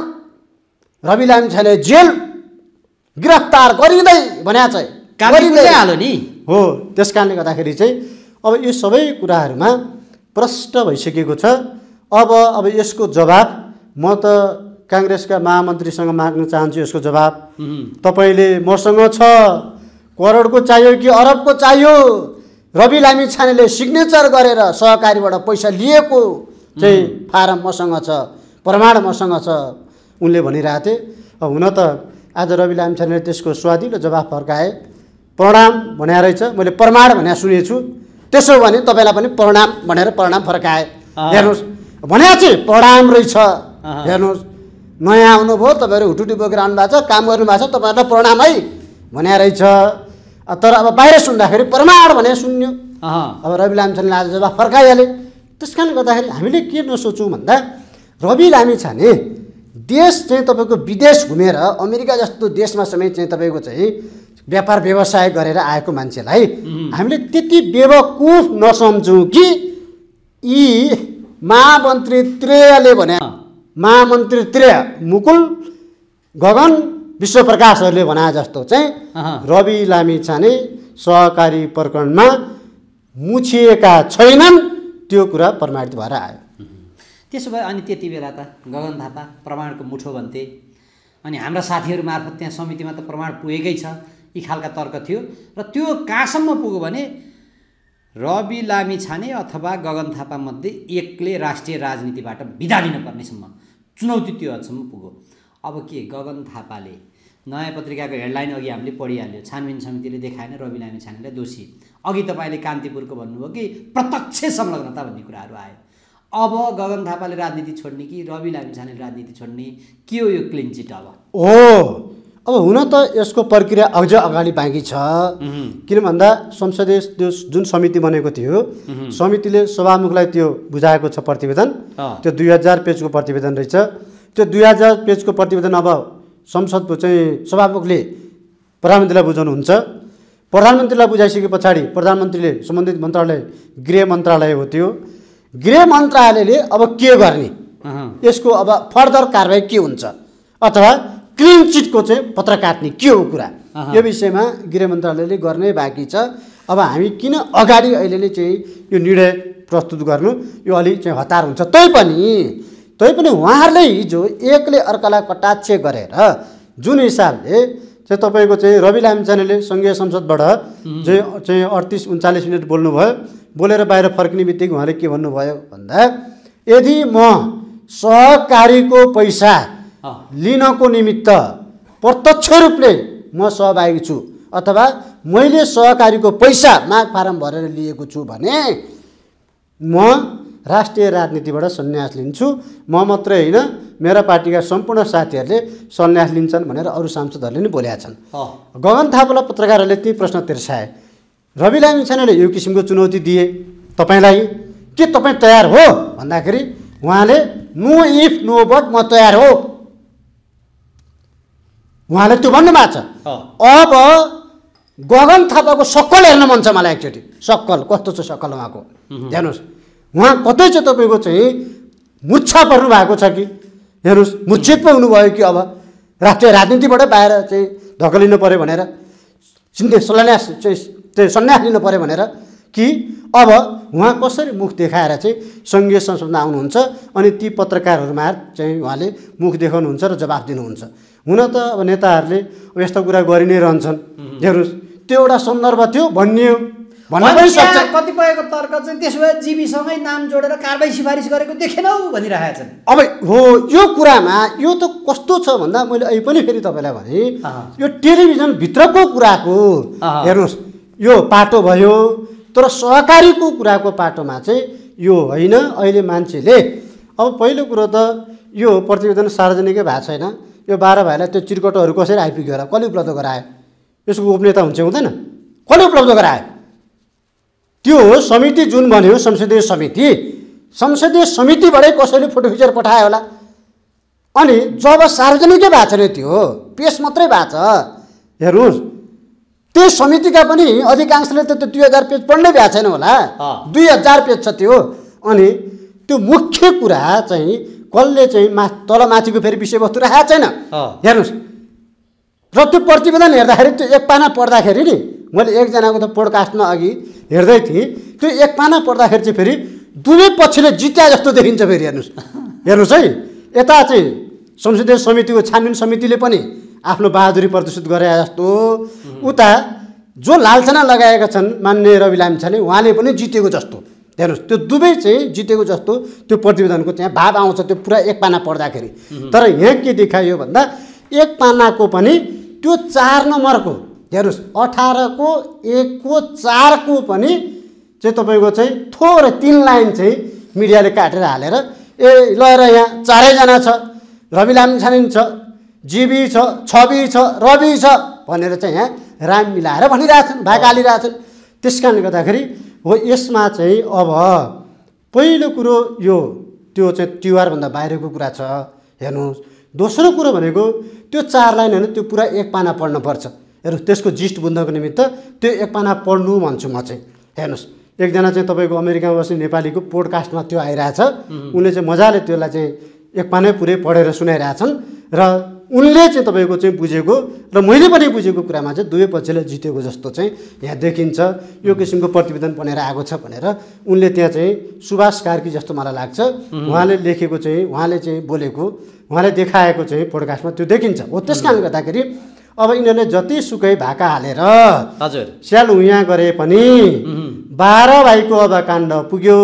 Speaker 1: रवि लामिछाने जेल गिरफ्तार गरिँदै भन्या चाहिँ
Speaker 3: हाल्यो नि
Speaker 1: हो। त्यस कारणले गर्दाखेरि चाहिँ अब यो सबै कुराहरूमा प्रष्ट भइसकेको छ। अब अब यसको जवाब म त काङ्ग्रेसका महामन्त्रीसँग माग्न चाहन्छु। यसको जवाब तपाईँले मसँग छ, करोडको चाहियो कि अरबको चाहियो, रवि लामिछानेले सिग्नेचर गरेर सहकारीबाट पैसा लिएको चाहिँ फारम मसँग छ, प्रमाण मसँग छ उनले भनिरहेको थिए। हुन त आज रवि लामिछानेले त्यसको स्वादिलो जवाफ फर्काए, प्रणाम भन्या रहेछ, मैले प्रमाण भन्या सुनेको छु। त्यसो भने तपाईँलाई पनि प्रणाम भनेर प्रणाम फर्काए। हेर्नुहोस् भन्या चाहिँ प्रणाम रहेछ, हेर्नुहोस् नयाँ आउनुभयो तपाईँहरू हुटुटी बोकेर आउनुभएको छ, काम गर्नुभएको छ, तपाईँहरूलाई प्रणाम है भन्या रहेछ। तर अब बाहिर सुन्दाखेरि प्रमाण भने सुन्यो। अब रवि लामिछानेले आज जवाफ फर्काइहाले। त्यस कारणले गर्दाखेरि हामीले के नसोचौँ भन्दा रवि लामिछाने देश चाहिँ तपाईँको विदेश घुमेर अमेरिका जस्तो देशमा समेत चाहिँ तपाईँको चाहिँ व्यापार व्यवसाय गरेर आएको मान्छेलाई हामीले त्यति बेवकुफ नसम्झौँ कि यी महामन्त्री त्रेयले भने महामन्त्री त्रेय मुकुल गगन विश्वप्रकाशहरूले भने जस्तो चाहिँ रवि लामिछाने सहकारी प्रकरणमा मुछिएका छैनन्, त्यो कुरा प्रमाणित भएर आयो।
Speaker 3: त्यसो भए अनि त्यति बेला त गगन थापा प्रमाणको मुठो भन्थे, अनि हाम्रा साथीहरू मार्फत त्यहाँ समितिमा त प्रमाण पुगेकै छ, यी खालका तर्क थियो। र त्यो कहाँसम्म पुग्यो भने रवि लामिछाने अथवा गगन थापा मध्ये एकले राष्ट्रिय राजनीतिबाट बिदा लिनुपर्नेसम्म चुनौती त्यो हदसम्म पुग्यो। अब के गगन थापाले नयाँ पत्रिकाको हेडलाइन अघि हामीले पढिहाल्यो, छानबिन समितिले देखाएन रवि लामिछानेलाई दोषी। अघि तपाईँले कान्तिपुरको भन्नुभयो कि प्रत्यक्ष संलग्नता भन्ने कुराहरू आयो। अब गगन थापाले राजनीति छोड्ने कि रवि लामिछानेले राजनीति छोड्ने, के हो यो क्लिन चिट? अब
Speaker 1: हो अब हुन त यसको प्रक्रिया अझ अगाडि बाँकी छ। किन भन्दा संसदीय त्यो जुन समिति बनेको थियो, समितिले सभामुखलाई त्यो बुझाएको छ प्रतिवेदन, त्यो दुई हजार पेजको प्रतिवेदन रहेछ। त्यो दुई हजार पेजको प्रतिवेदन अब संसदको चाहिँ सभामुखले प्रधानमन्त्रीलाई बुझाउनुहुन्छ। प्रधानमन्त्रीलाई बुझाइसके पछाडि प्रधानमन्त्रीले सम्बन्धित मन्त्रालय गृह मन्त्रालय हो, त्यो गृह मन्त्रालयले अब के गर्ने, यसको अब फर्दर कारबाही के हुन्छ अथवा क्लिन चिटको चाहिँ पत्र काट्ने के हो कुरा, यो विषयमा गृह मन्त्रालयले गर्नै बाँकी छ। अब हामी किन अगाडि अहिले नै चाहिँ यो निर्णय प्रस्तुत गर्नु, यो अलिक चाहिँ हतार हुन्छ। तैपनि तैपनि उहाँहरूले हिजो एकले अर्कालाई कटाक्ष गरेर जुन हिसाबले चाहिँ तपाईँको चाहिँ रवि लामिछानेले सङ्घीय संसदबाट चाहिँ चाहिँ अडतिस उन्चालिस मिनट बोल्नुभयो, बोलेर बाहिर फर्किने बित्तिकै उहाँले के भन्नुभयो भन्दा यदि म सहकारीको पैसा लिनको निमित्त प्रत्यक्ष रूपले म सहभागी छु अथवा मैले सहकारीको पैसा माग फारम भरेर लिएको छु भने म राष्ट्रिय राजनीतिबाट सन्यास लिन्छु। म मात्रै होइन, मेरा पार्टीका सम्पूर्ण साथीहरूले सन्यास लिन्छन् भनेर अरू सांसदहरूले नि बोलेका छन्। गगन थापालाई पत्रकारहरूले ती प्रश्न तिर्साए। रवि लामिछानेले यो किसिमको चुनौती दिए तपाईँलाई के तपाईँ तयार हो भन्दाखेरि उहाँले नो इफ नो बट म तयार हो उहाँले त्यो भन्नुभएको छ। अब गगन थापाको सक्कल हेर्न मन छ मलाई एकचोटि। सक्कल कस्तो छ सक्कल उहाँको हेर्नुहोस्। उहाँ कतै चाहिँ तपाईँको चाहिँ मुच्छा पर्नु भएको छ कि हेर्नुहोस् मूर्छित पो हुनुभयो कि अब राष्ट्रिय राजनीतिबाट बाहिर चाहिँ धकेलिनु पऱ्यो भनेर सिन्धे सन्यास चाहिँ सन्यास लिनु पऱ्यो भनेर कि अब उहाँ कसरी मुख देखाएर चाहिँ सङ्घीय संसदमा आउनुहुन्छ अनि ती पत्रकारहरूमा चाहिँ उहाँले मुख देखाउनुहुन्छ र जवाफ दिनुहुन्छ। हुन त अब नेताहरूले यस्तो कुरा गरि नै रहन्छन्। हेर्नुहोस् त्यो एउटा सन्दर्भ थियो भनियो भन्न पनि सक्छ।
Speaker 3: कतिपयको तर्क चाहिँ त्यसो भए जीबीसँगै नाम जोडेर कारबाही सिफारिस गरेको देखेनौ भनिरहेका छन्।
Speaker 1: अब हो यो कुरामा यो त कस्तो छ भन्दा मैले अहिले पनि फेरि तपाईँलाई भने यो टेलिभिजनभित्रको कुराको हेर्नुहोस् यो पाटो भयो तर सहकारीको कुराको पाटोमा चाहिँ यो होइन। अहिले मान्छेले अब पहिलो कुरो त यो प्रतिवेदन सार्वजनिकै भएको छैन। यो बाह्र भाइलाई त्यो चिरकटहरू कसरी आइपुग्यो र कसले उपलब्ध गरायो? यसको गोपनीयता हुन्छ हुँदैन? कसले उपलब्ध गरायो? त्यो समिति जुन बन्यो संसदीय समिति संसदीय समितिबाटै कसैले फोटो खिचेर पठायो होला। अनि जब सार्वजनिकै भएको छैन त्यो पेस मात्रै भएको छ। हेर्नुहोस् त्यो समितिका पनि अधिकांशले त त्यो दुई हजार पेज पढ्नै भएको छैन होला। दुई हजार पेज छ त्यो। अनि त्यो मुख्य कुरा चाहिँ कसले चाहिँ मा तल माथिको फेरि विषयवस्तु राखेको छैन। हेर्नुहोस् र त्यो प्रतिवेदन हेर्दाखेरि त्यो एक पाना पढ्दाखेरि नि मैले एकजनाको त पोडकास्टमा अघि हेर्दै थिएँ त्यो एक पाना पढ्दाखेरि चाहिँ फेरि दुवै पक्षले जित्या जस्तो देखिन्छ। फेरि हेर्नुहोस् हेर्नुहोस् है यता चाहिँ संसदीय समितिको छानबिन समितिले पनि आफ्नो बहादुरी प्रदर्शित गरे जस्तो उता जो लालचना लगाएका छन् मान्य रवि लामिछाने उहाँले पनि जितेको जस्तो। हेर्नुहोस् त्यो दुवै चाहिँ जितेको जस्तो त्यो प्रतिवेदनको त्यहाँ भाव आउँछ त्यो पुरा एक पाना पढ्दाखेरि। तर यहाँ के देखायो भन्दा एक पानाको पनि त्यो चार नम्बरको हेर्नुहोस् अठारको एकको चारको पनि चाहिँ तपाईँको चाहिँ थोरै तिन लाइन चाहिँ मिडियाले काटेर हालेर ए ल र यहाँ चारैजना छ रवि लामिछाने छ जीबी छ छवि छ रवि छ भनेर चाहिँ यहाँ राम मिलाएर भनिरहेछन् भाग हालिरहेछन्। त्यस कारणले गर्दाखेरि हो यसमा चाहिँ अब पहिलो कुरो यो त्यो चाहिँ तिहारभन्दा बाहिरको कुरा छ। हेर्नुहोस् दोस्रो कुरो भनेको त्यो चार लाइन होइन त्यो पुरा एक पाना पढ्नुपर्छ। हेर्नुहोस् त्यसको जिस्ट बुझ्नको निमित्त त्यो एक पाना पढ्नु भन्छु म चाहिँ। हेर्नुहोस् एकजना चाहिँ तपाईँको अमेरिकामा बस्ने नेपालीको पोडकास्टमा त्यो आइरहेछ उनले चाहिँ मजाले त्यसलाई चाहिँ एक पानै पुरै पढेर सुनाइरहेछन् र उनले चाहिँ तपाईँको चाहिँ बुझेको र मैले पनि बुझेको कुरामा चाहिँ दुवै पक्षले जितेको जस्तो चाहिँ यहाँ देखिन्छ। यो किसिमको प्रतिवेदन बनेर आएको छ भनेर उनले त्यहाँ चाहिँ सुभाष कार्की जस्तो मलाई लाग्छ उहाँले लेखेको चाहिँ उहाँले चाहिँ बोलेको उहाँले देखाएको चाहिँ पोडकास्टमा त्यो देखिन्छ। हो त्यस कारणले गर्दाखेरि अब यिनीहरूले जतिसुकै भाका हालेर
Speaker 3: हजुर
Speaker 1: स्याल उहाँ गरे पनि बाह्र भाइको अब काण्ड पुग्यो।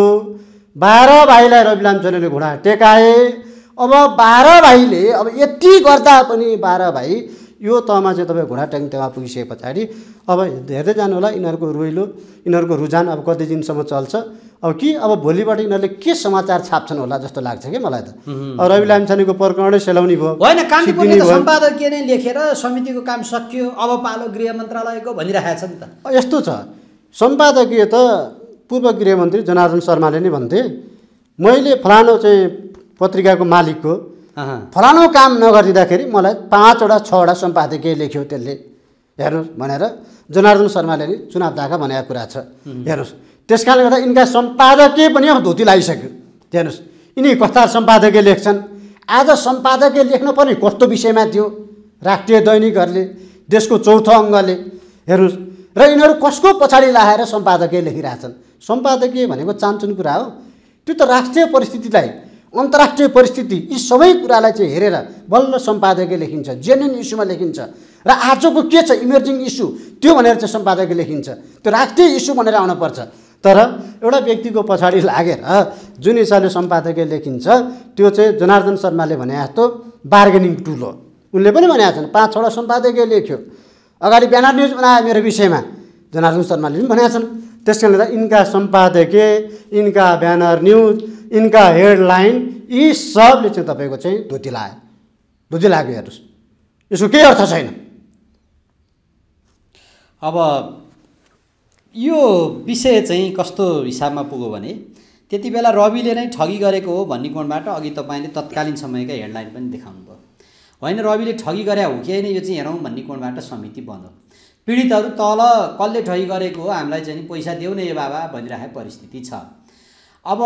Speaker 1: बाह्र भाइलाई रवि लामिछानेले घुँडा टेकाए। अब बाह्र भाइले अब यति गर्दा पनि बाह्र भाइ यो तहमा चाहिँ तपाईँ घुँडा ट्याङ टेवा पुगिसके पछाडि अब हेर्दै जानु होला यिनीहरूको रोइलो यिनीहरूको रुझान अब कति दिनसम्म चल्छ। अब कि अब भोलिबाट यिनीहरूले के समाचार छाप्छन् होला जस्तो लाग्छ कि मलाई त। अब रवि लामिछानेको प्रकरणै सेलाउने भयो
Speaker 3: होइन कान्तिपुरले त सम्पादकीय नै लेखेर समितिको काम सकियो अब पालो गृह मन्त्रालयको भनिरहेको छ नि त।
Speaker 1: यस्तो छ सम्पादकीय त पूर्व गृहमन्त्री जनार्दन शर्माले नै भन्थे मैले फलानु चाहिँ पत्रिकाको मालिकको फलानु काम नगरिदिँदाखेरि मलाई पाँचवटा छवटा सम्पादकीय लेख्यो त्यसले हेर्नुहोस् भनेर जनार्दन शर्माले नि चुनाव दाखा भनेको कुरा छ। हेर्नुहोस् त्यस कारणले गर्दा यिनका सम्पादकीय पनि अब धोती लगाइसक्यो। हेर्नुहोस् यिनी कस्ता सम्पादकीय लेख्छन्। आज सम्पादकीय लेख्नु पनि कस्तो विषयमा थियो राष्ट्रिय दैनिकहरूले देशको चौथो अङ्गले। हेर्नुहोस् र यिनीहरू कसको पछाडि लाएर सम्पादकीय लेखिरहेछन्। सम्पादकीय भनेको चान्चुन कुरा हो। त्यो त राष्ट्रिय परिस्थितिलाई अन्तर्राष्ट्रिय परिस्थिति यी सबै कुरालाई चाहिँ हेरेर बल्ल सम्पादकीय लेखिन्छ जेन्युन इस्युमा लेखिन्छ। र आजको के छ इमर्जिङ इस्यु त्यो भनेर चाहिँ सम्पादकीय लेखिन्छ। त्यो राष्ट्रिय इस्यु भनेर आउनुपर्छ। तर एउटा व्यक्तिको पछाडि लागेर जुन हिसाबले सम्पादकीय लेखिन्छ त्यो चाहिँ जनार्दन शर्माले भने जस्तो बार्गेनिङ टुल हो। उनले पनि भनेका छन् पाँच छवटा सम्पादकीय लेख्यो अगाडि ब्यानर न्युज बनायो मेरो विषयमा जनार्दन शर्माले पनि भनेका छन्। त्यस कारणले गर्दा यिनका सम्पादकीय यिनका ब्यानर न्युज यिनका हेडलाइन यी सबले चाहिँ तपाईँको चाहिँ धोती लाग्यो धोती लाग्यो। हेर्नुहोस् यसको केही अर्थ छैन।
Speaker 3: अब यो विषय चाहिँ कस्तो हिसाबमा पुग्यो भने त्यति बेला रविले नै ठगी गरेको हो भन्ने कोणबाट अघि तपाईँले तत्कालीन समयका हेडलाइन पनि देखाउनु भयो। होइन रविले ठगी गरे हो कि होइन यो चाहिँ हेरौँ भन्ने कोणबाट समिति बन्यो। पीडितहरू तल कसले ठगी गरेको हो हामीलाई चाहिँ पैसा देऊ न यो बाबा भनिरहेको परिस्थिति छ। अब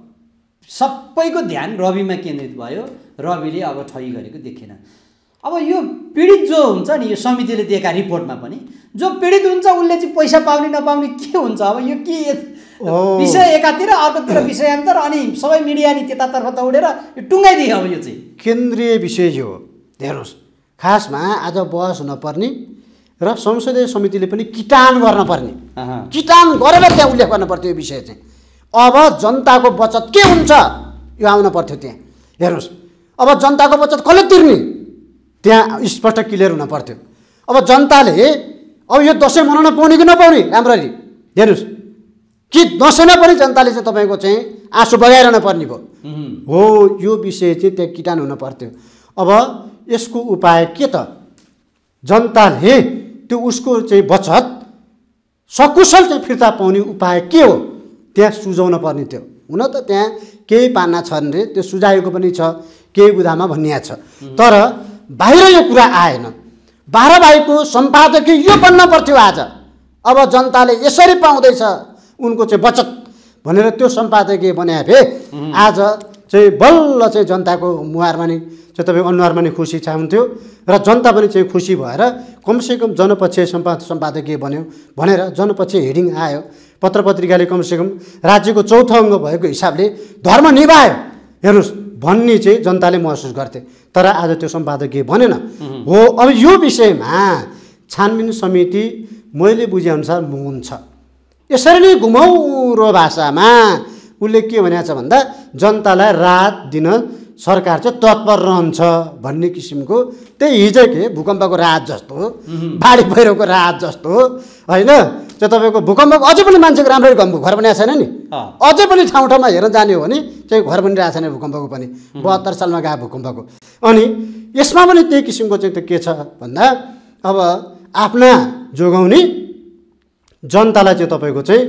Speaker 3: सबैको ध्यान रविमा केन्द्रित भयो। रविले अब ठगी गरेको देखेन। अब यो पीडित जो हुन्छ नि यो समितिले दिएका रिपोर्टमा पनि जो पीडित हुन्छ उसले चाहिँ पैसा पाउने नपाउने के हुन्छ। अब यो के विषय एकातिर अर्कोतिर विषयान्तर अनि सबै मिडिया नि त्यतातर्फ दौडेर यो टुङ्गाइदियो। अब यो चाहिँ
Speaker 1: केन्द्रीय विषय यो हो। हेर्नुहोस् खासमा आज बहस हुनपर्ने र संसदीय समितिले पनि किटान गर्न पर्ने किटान गरेर त्यहाँ उल्लेख गर्न पर्थ्यो यो विषय चाहिँ। अब जनताको बचत के हुन्छ यो आउन पर्थ्यो त्यहाँ। हेर्नुहोस् अब जनताको बचत कसले तिर्ने त्यहाँ स्पष्ट क्लियर हुन पर्थ्यो। अब जनताले अब यो दसैँ मनाउन पाउने कि नपाउने राम्ररी हेर्नुहोस् कि दसैँ नपाउने जनताले चाहिँ तपाईँको चाहिँ आँसु बगाइरहन पर्ने भयो हो। यो विषय चाहिँ त्यहाँ किटान हुन पर्थ्यो। अब यसको उपाय के त जनताले त्यो उसको चाहिँ बचत सकुशल चाहिँ फिर्ता पाउने उपाय के हो त्यहाँ सुझाउन पर्ने थियो। हुन त त्यहाँ केही पान्ना छन् रे त्यो सुझाएको पनि छ केही बुदामा भनिया छ तर बाहिर यो कुरा आएन। बाह्रभाइको सम्पादकीय यो बन्न पर्थ्यो आज। अब जनताले यसरी पाउँदैछ उनको चाहिँ बचत भनेर त्यो सम्पादकीय बनाए भए आज चाहिँ बल्ल चाहिँ जनताको मुहारमा नि चाहिँ तपाईँ अनुहारमा नि खुसी चाहन्थ्यो र जनता पनि चाहिँ खुसी भएर कमसेकम जनपक्षीय सम्पा सम्पादकीय बन्यो भनेर जनपक्षीय हेडिङ आयो। पत्र पत्रिकाले कमसेकम राज्यको चौथो अङ्ग भएको हिसाबले धर्म निभायो हेर्नुहोस् भन्ने चाहिँ जनताले महसुस गर्थे। तर आज त्यो सम्पादकीय बनेन हो। अब यो विषयमा छानबिन समिति मैले बुझेअनुसार मुन छ। यसरी नै घुमाउरो भाषामा उसले के भनेको छ भन्दा जनतालाई राहत दिन सरकार चाहिँ तत्पर रहन्छ भन्ने किसिमको त्यही हिजोकै भूकम्पको राहत जस्तो बाढी पहिरोको राहत जस्तो होइन त्यो तपाईँको भूकम्पको अझै पनि मान्छेको राम्ररी घर बनाएको छैन नि। अझै पनि ठाउँ ठाउँमा हेर्न जाने हो भने चाहिँ घर बनिरहेको छैन भूकम्पको पनि बहत्तर सालमा गएको भूकम्पको। अनि यसमा पनि त्यही किसिमको चाहिँ त्यो के छ भन्दा अब आफ्ना जोगाउने जनतालाई चाहिँ तपाईँको चाहिँ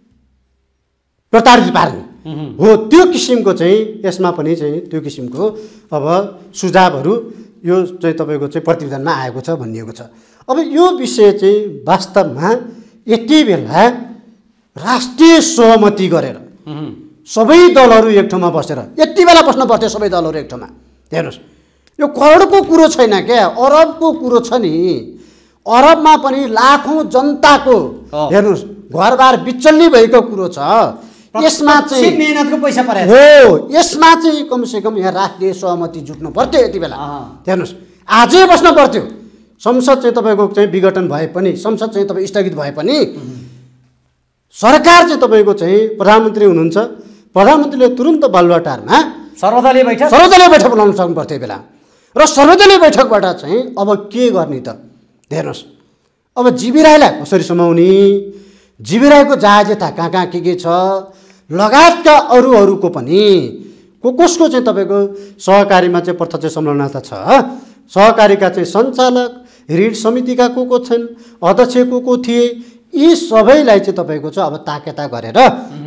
Speaker 1: प्रताडित पार्ने हो त्यो किसिमको चाहिँ यसमा पनि चाहिँ त्यो किसिमको अब सुझावहरू यो चाहिँ तपाईँको चाहिँ प्रतिवेदनमा आएको छ भनिएको छ। अब यो विषय चाहिँ वास्तवमा यति बेला राष्ट्रिय सहमति गरेर सबै दलहरू एक ठाउँमा बसेर यति बेला बस्न पर्थ्यो सबै दलहरू एक ठाउँमा। हेर्नुहोस् यो करोडको कुरो छैन क्या अरबको कुरो छ नि। अरबमा पनि लाखौँ जनताको हेर्नुहोस् घरबार बिचल्ली भएको कुरो छ। यसमा चाहिँ
Speaker 3: मेहनतको पैसा परेको
Speaker 1: हो। यसमा चाहिँ कमसेकम यहाँ राष्ट्रिय सहमति जुट्नु पर्थ्यो यति बेला। हेर्नुहोस् आजै बस्न पर्थ्यो। संसद चाहिँ तपाईँको चाहिँ विघटन भए पनि संसद चाहिँ तपाईँ स्थगित भए पनि सरकार चाहिँ तपाईँको चाहिँ प्रधानमन्त्री हुनुहुन्छ प्रधानमन्त्रीले तुरुन्त बालुवाटारमा
Speaker 3: सर्वदलीय बैठक
Speaker 1: सर्वदलीय बैठक बोलाउन सक्नु पर्थ्यो बेला। र सर्वदलीय बैठकबाट चाहिँ अब के गर्ने त हेर्नुहोस् अब जीवी राईलाई कसरी समाउने जीवी राईको जहाज यता कहाँ कहाँ के के छ लगायतका अरू अरूको पनि को कसको चाहिँ तपाईँको सहकारीमा चाहिँ प्रत्यक्ष संलग्नता छ। सहकारीका चाहिँ सञ्चालक ऋण समितिका को को छन् अध्यक्ष को को थिए यी सबैलाई चाहिँ तपाईँको चाहिँ अब ताकेता गरेर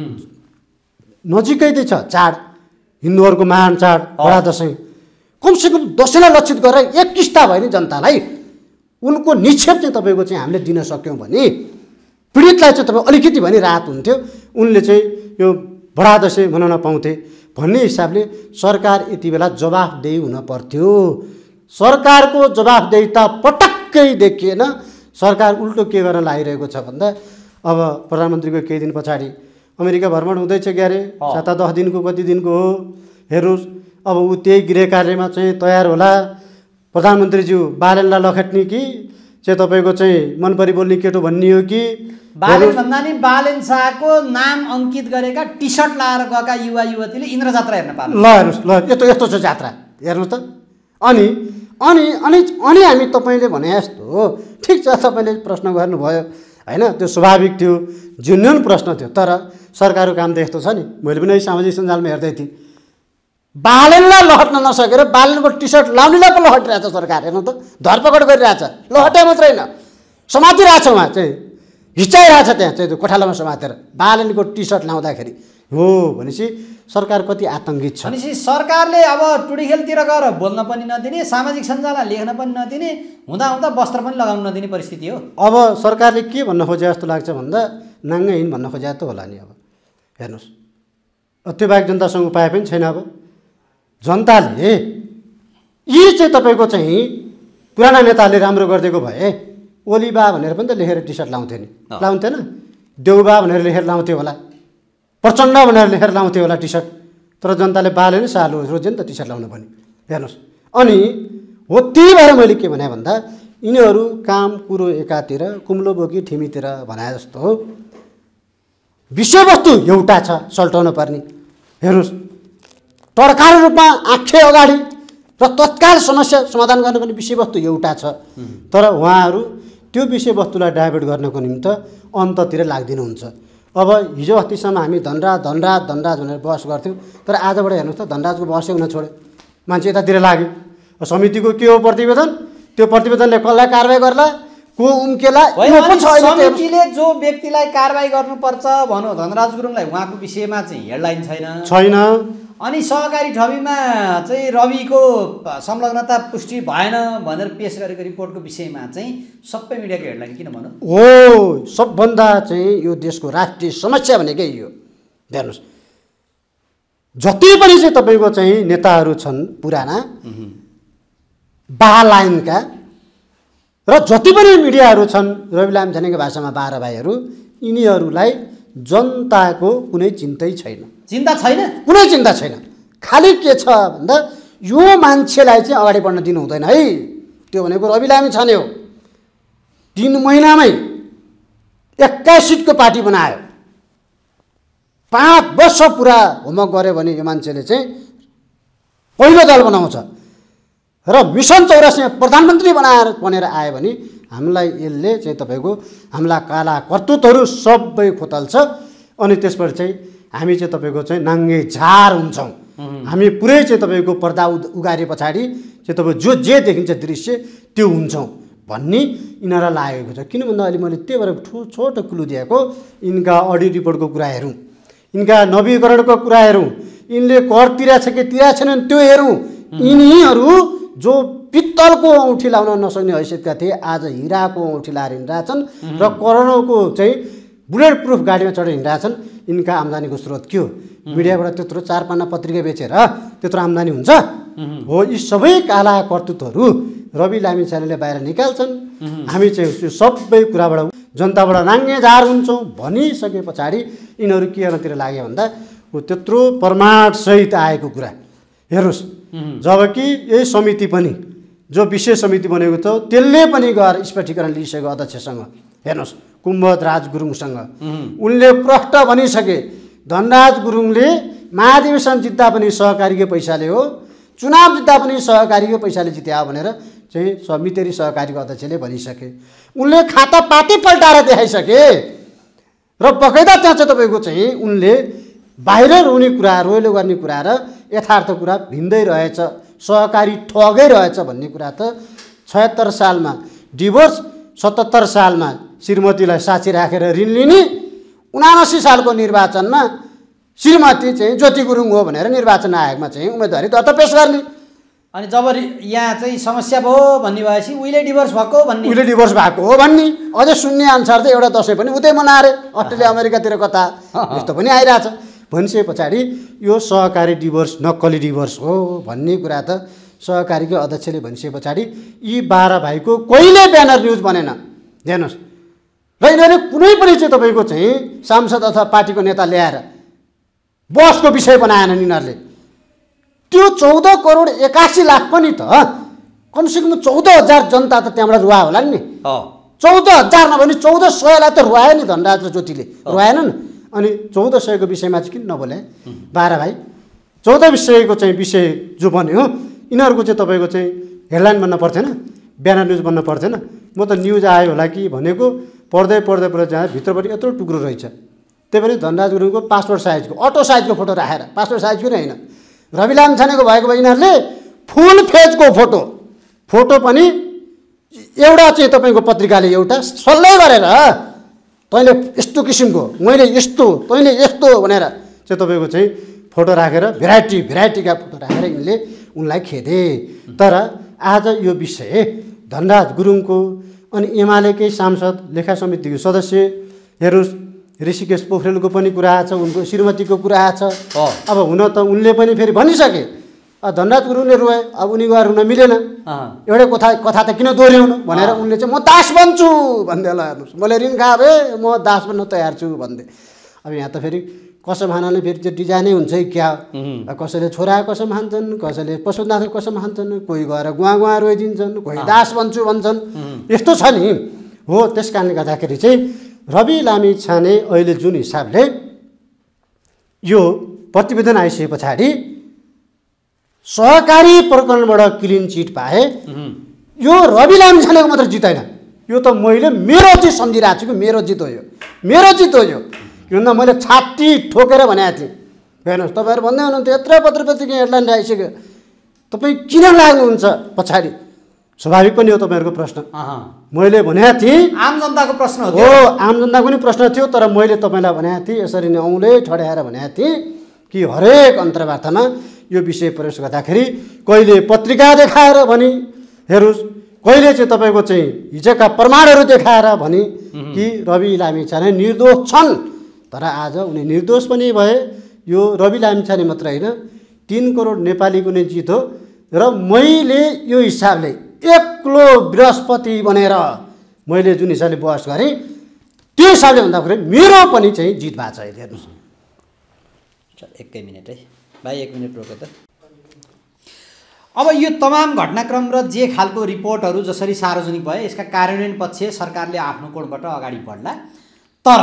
Speaker 1: नजिकै छ चाड हिन्दूहरूको महान चाड बडा दसैँ कमसेकम दसैँलाई लक्षित गरेर एक किस्ता भयो नि जनतालाई उनको निक्षेप चाहिँ तपाईँको चाहिँ हामीले दिन सक्यौँ भने पीडितलाई चाहिँ तपाईँ अलिकति भने राहत हुन्थ्यो। उनले चाहिँ यो बडा दसैँ मनाउन पाउँथे भन्ने हिसाबले सरकार यति बेला जवाफदेही हुन पर्थ्यो। सरकारको जवाफदेहिता पटक्कै देखिएन। सरकार उल्टो के गर्न लागिरहेको छ भन्दा अब प्रधानमन्त्रीको केही दिन पछाडि अमेरिका भ्रमण हुँदैछ क्यारे सात दस दिनको कति दिनको हो हेर्नुहोस्। अब ऊ त्यही गृह कार्यमा चाहिँ तयार होला प्रधानमन्त्रीज्यू बालेनलाई लखेट्ने कि चाहिँ तपाईँको चाहिँ मन परि बोल्ने केटो भन्ने हो कि
Speaker 3: बालेन भन्दा नि बालेन शाहको नाम अङ्कित गरेका टी सर्ट लाएर गएका युवा युवतीले इन्द्र जात्रा हेर्न पार्नु।
Speaker 1: ल हेर्नुहोस् ल यस्तो यस्तो छ जात्रा हेर्नुहोस् त। अनि अनि अनि अनि हामी तपाईँले भने जस्तो ठिक छ तपाईँले प्रश्न गर्नुभयो होइन त्यो स्वाभाविक थियो जेन्युन प्रश्न थियो। तर सरकारको काम त यस्तो छ नि मैले पनि सामाजिक सञ्जालमा हेर्दै थिएँ बालेनलाई लहट्न नसकेर बालेनको टी सर्ट लाउनेलाई पो लहटिरहेछ सरकार। हेर्नु त धरपकड गरिरहेछ लहट्या मात्रै होइन समातिरहेछ उहाँ चाहिँ हिचाइरहेछ त्यहाँ चाहिँ त्यो कोठालोमा समातेर बालनको टी सर्ट लाउँदाखेरि हो भनेपछि सरकार कति आतङ्कित छ।
Speaker 3: भनेपछि सरकारले अब टुडी खेलतिर गएर बोल्न पनि नदिने, सामाजिक सञ्जालमा लेख्न पनि नदिने, हुँदा हुँदा वस्त्र पनि लगाउन नदिने परिस्थिति हो।
Speaker 1: अब सरकारले के भन्न खोजे जस्तो लाग्छ भन्दा नाङ्गै हिँड भन्न खोजे त होला नि। अब हेर्नुहोस् त्यो बाहेक जनतासँग उपाय पनि छैन। अब जनताले यी चाहिँ तपाईँको चाहिँ पुराना नेताले राम्रो गरिदिएको भए ओली बा भनेर पनि त लेखेर टी सर्ट लाउँथ्यो नि, लाउँथेन? देउबा भनेर लेखेर लाउँथ्यो होला, प्रचण्ड भनेर लेखेर लाउँथ्यो होला टी सर्ट। तर जनताले बाले नै सालो रोज्यो नि त टी सर्ट लाउनु पनि। हेर्नुहोस् अनि हो त्यही भएर मैले के भने भन्दा यिनीहरू काम कुरो एकातिर कुम्लो बोकी ठिमीतिर भने जस्तो हो, विषयवस्तु एउटा छ सल्टाउनु पर्ने। हेर्नुहोस् तड्कारो रूपमा आँखे अगाडि र तत्काल समस्या समाधान गर्न पनि विषयवस्तु एउटा छ। तर उहाँहरू त्यो विषयवस्तुलाई डाइभर्ट गर्नको निमित्त अन्ततिर लाग्दिनुहुन्छ। अब हिजो अस्तिसम्म हामी धनराज धनराज धनराज भनेर बहस गर्थ्यौँ, तर आजबाट हेर्नुहोस् त धनराजको बहसै हुन छोड्यो, मान्छे यतातिर लाग्यो। समितिको के हो प्रतिवेदन, त्यो प्रतिवेदनले कसलाई कारवाही गर्ला, को उम्केला,
Speaker 3: समितिले जो व्यक्तिलाई कारवाही गर्नुपर्छ भनौँ धनराज गुरुङलाई, उहाँको विषयमा चाहिँ हेडलाइन छैन
Speaker 1: छैन
Speaker 3: अनि सहकारी ठबीमा चाहिँ रविको संलग्नता पुष्टि भएन भनेर पेश गरेको रिपोर्टको विषयमा चाहिँ सबै मिडियाको हेडलाइन किन भनौँ
Speaker 1: हो। सबभन्दा चाहिँ यो देशको राष्ट्रिय समस्या भनेकै यो। हेर्नुहोस् जति पनि चाहिँ तपाईँको चाहिँ नेताहरू छन् पुराना बा लाइनका र जति पनि मिडियाहरू छन् रवि लामिछानेको भाषामा बाह्र भाइहरू, यिनीहरूलाई जनताको कुनै चिन्तै छैन।
Speaker 3: चिन्ता छैन,
Speaker 1: कुनै चिन्ता छैन। खालि के छ भन्दा यो मान्छेलाई चाहिँ अगाडि बढ्न दिनु हुँदैन है। त्यो भनेको रवि लामिछाने हो। तिन महिनामै एक्काइस सिटको पार्टी बनायो, पाँच वर्ष पुरा होमवर्क गऱ्यो भने यो मान्छेले चाहिँ पहिलो दल बनाउँछ र मिसन चौरासीमा प्रधानमन्त्री बनाएर बनेर आयो भने हामीलाई यसले चाहिँ तपाईँको हाम्रा काला कर्तुतहरू सबै खोतल्छ। अनि त्यसबाट चाहिँ हामी चाहिँ तपाईँको चाहिँ नाङ्गे झार हुन्छौँ। हामी पुरै चाहिँ तपाईँको पर्दा उगारे पछाडि चाहिँ तपाईँ जो जे देखिन्छ दृश्य त्यो हुन्छौँ भन्ने यिनीहरूलाई लागेको छ। किन भन्दा अहिले मैले त्यही भएर ठो छोटो क्लु दिएको, यिनका अडिट रिपोर्टको कुरा हेरौँ, यिनका नवीकरणको कुरा हेरौँ, यिनले कर तिरा छ कि तिरा छैनन् त्यो हेरौँ। यिनीहरू जो पित्तलको औँठी लाउन नसक्ने हैसियतका थिए आज हिराको औँठी लाएर हिँडिरहेछन् र करोडौँको चाहिँ बुलेट प्रुफ गाडीमा चढेर हिँडिरहेछन्। यिनका आम्दानीको स्रोत के हो? मिडियाबाट त्यत्रो चार पान्ना पत्रिका बेचेर त्यत्रो आम्दानी हुन्छ हो। यी सबै काला कर्तुतहरू रवि लामिछानेले बाहिर निकाल्छन्। हामी चाहिँ यो सबै कुराबाट जनताबाट नाङ्गे झार हुन्छौँ भनिसके पछाडि यिनीहरू के गर्नतिर लाग्यो भन्दा त्यत्रो प्रमाणसहित आएको कुरा हेर्नुहोस्। जबकि यही समिति पनि जो विशेष समिति बनेको छ त्यसले पनि गएर स्पष्टीकरण लिइसक्यो अध्यक्षसँग। हेर्नुहोस् कुम्भद राज गुरुङसँग उनले प्रष्ट भनिसके धनराज गुरुङले महाधिवेशन जित्दा पनि सहकारीकै पैसाले हो, चुनाव जित्दा पनि सहकारीकै पैसाले जित्या भनेर चाहिँ समितेरी सहकारीको अध्यक्षले भनिसके। उनले खाता पाती पल्टाएर देखाइसके र बकैदा त्यहाँ चाहिँ तपाईँको चाहिँ उनले बाहिर रोने कुरा रोइलो गर्ने कुरा र यथार्थ कुरा भिन्दै रहेछ, सहकारी ठगै रहेछ भन्ने कुरा त छयत्तर सालमा डिभोर्स, सतहत्तर सालमा श्रीमतीलाई साक्षी राखेर ऋण लिने, उनासी सालको निर्वाचनमा श्रीमती चाहिँ ज्योति गुरुङ हो भनेर निर्वाचन आयोगमा चाहिँ उम्मेदवारी दर्ता पेश गर्ने।
Speaker 3: अनि जब यहाँ चाहिँ समस्या भयो भन्ने भएपछि उहिले डिभोर्स भएको भन्ने
Speaker 1: उहिले डिभोर्स भएको हो भन्ने अझै सुन्ने अनुसार चाहिँ एउटा दसैँ पनि उतै मनाएर अस्ट्रेलिया अमेरिकातिर कता यस्तो पनि आइरहेछ भनिसके पछाडि यो सहकारी डिभोर्स नक्कली डिभोर्स हो भन्ने कुरा त सहकारीकै अध्यक्षले भनिसके पछाडि यी बाह्र भाइको कहिले ब्यानर न्युज बनेन। हेर्नुहोस् र यिनीहरूले कुनै पनि चाहिँ तपाईँको चाहिँ सांसद अथवा पार्टीको नेता ल्याएर बसको विषय बनाएनन्। यिनीहरूले त्यो चौध करोड एकासी लाख पनि त कमसेकम चौध हजार जनता त त्यहाँबाट रुवा होला नि। चौध हजार नभने चौध सयलाई त रुवायो नि धनराज र ज्योतिले, रुवाएनन्। अनि चौध सयको विषयमा चाहिँ किन नबोले बाह्र भाइ? चौध विषयको चाहिँ विषय जो बन्यो यिनीहरूको चाहिँ तपाईँको चाहिँ हेडलाइन बन्न पर्थेन, ब्यानर न्युज बन्न पर्थेन। म त न्युज आयो होला कि भनेको पढ्दै पढ्दै पढ्दै जाँदा भित्रपट्टि यत्रो टुक्रो रहेछ। त्यही पनि धनराज गुरुङको पासपोर्ट साइजको अटो साइजको फोटो राखेर, पासपोर्ट साइजको नै होइन, रवि लामिछानेको भएको भए यिनीहरूले फुल पेजको फोटो फोटो पनि एउटा चाहिँ तपाईँको पत्रिकाले एउटा सल्लाह गरेर तैँले यस्तो किसिमको, मैले यस्तो, तैँले यस्तो भनेर चाहिँ तपाईँको चाहिँ फोटो राखेर भेराइटी भेराइटीका फोटो राखेर यिनले उनलाई खेदे। तर आज यो विषय धनराज गुरुङको अनि एमालेकै सांसद लेखा समितिको सदस्य हेर्नुहोस्, ऋषिकेश पोखरेलको पनि कुरा आछ, उनको श्रीमतीको कुरा आछ। अब हुन त उनले पनि फेरि भनिसके धनराज गुरुङले रुवाए, अब उनी गएर हुन मिलेन, एउटै कथा कथा त किन दोहोऱ्याउनु भनेर उनले चाहिँ म दास बन्छु भन्दै ल हेर्नुहोस्, मैले ऋण खाए भए म दास बन्न तयार छु भन्दै। अब यहाँ त फेरि कसम हान्ने फेरि त्यो डिजाइनै हुन्छ क्या, कसैले छोरा कसम हान्छन्, कसैले पशुनाथ कसम हान्छन्, कोही गएर गुवा गुवा रोइदिन्छन्, कोही दास बन्छु भन्छन्, यस्तो छ नि हो। त्यस कारणले गर्दाखेरि चाहिँ रवि लामिछाने अहिले जुन हिसाबले यो प्रतिवेदन आइसके पछाडि सहकारी प्रकरणबाट क्लिन चिट पाए, यो रवि लामिछानेको मात्र जित होइन, यो त मैले मेरो जित सम्झिरहेको छु कि मेरो जित हो, यो मेरो जित हो। यो योभन्दा मैले छाती ठोकेर भनेको थिएँ। हेर्नुहोस् तपाईँहरू भन्दै हुनुहुन्थ्यो यत्रो पत्र पत्रिका हेडलाइन आइसक्यो, तपाईँ किन लाग्नुहुन्छ पछाडि? स्वाभाविक पनि हो तपाईँहरूको प्रश्न। मैले भनेको थिएँ
Speaker 3: आम जनताको प्रश्न
Speaker 1: हो, आम जनताको पनि प्रश्न थियो, तर मैले तपाईँलाई भनेको थिएँ यसरी नै औँले ठड्याएर भनेको थिएँ कि हरेक अन्तर्वार्तामा यो विषय प्रवेश गर्दाखेरि कहिले पत्रिका देखाएर भनी हेर्नुहोस्, कहिले चाहिँ तपाईँको चाहिँ हिजोका प्रमाणहरू देखाएर भने कि रवि लामिछाने निर्दोष छन्। तर आज उनी निर्दोष पनि भए। यो रवि लामिछाने मात्र होइन, तीन करोड नेपालीको नै जित हो। र मैले यो हिसाबले एक्लो बृहस्पति बनेर मैले जुन हिसाबले बहस गरेँ त्यो हिसाबले भन्दाखेरि मेरो पनि चाहिँ जित भएको छ। अहिले हेर्नुहोस्,
Speaker 3: एकै मिनट है भाइ, एक मिनट रोक त। अब यो तमाम घटनाक्रम र जे खालको रिपोर्टहरू जसरी सार्वजनिक भए यसका कार्यान्वयन पक्ष सरकारले आफ्नो कोणबाट अगाडि बढ्ला। तर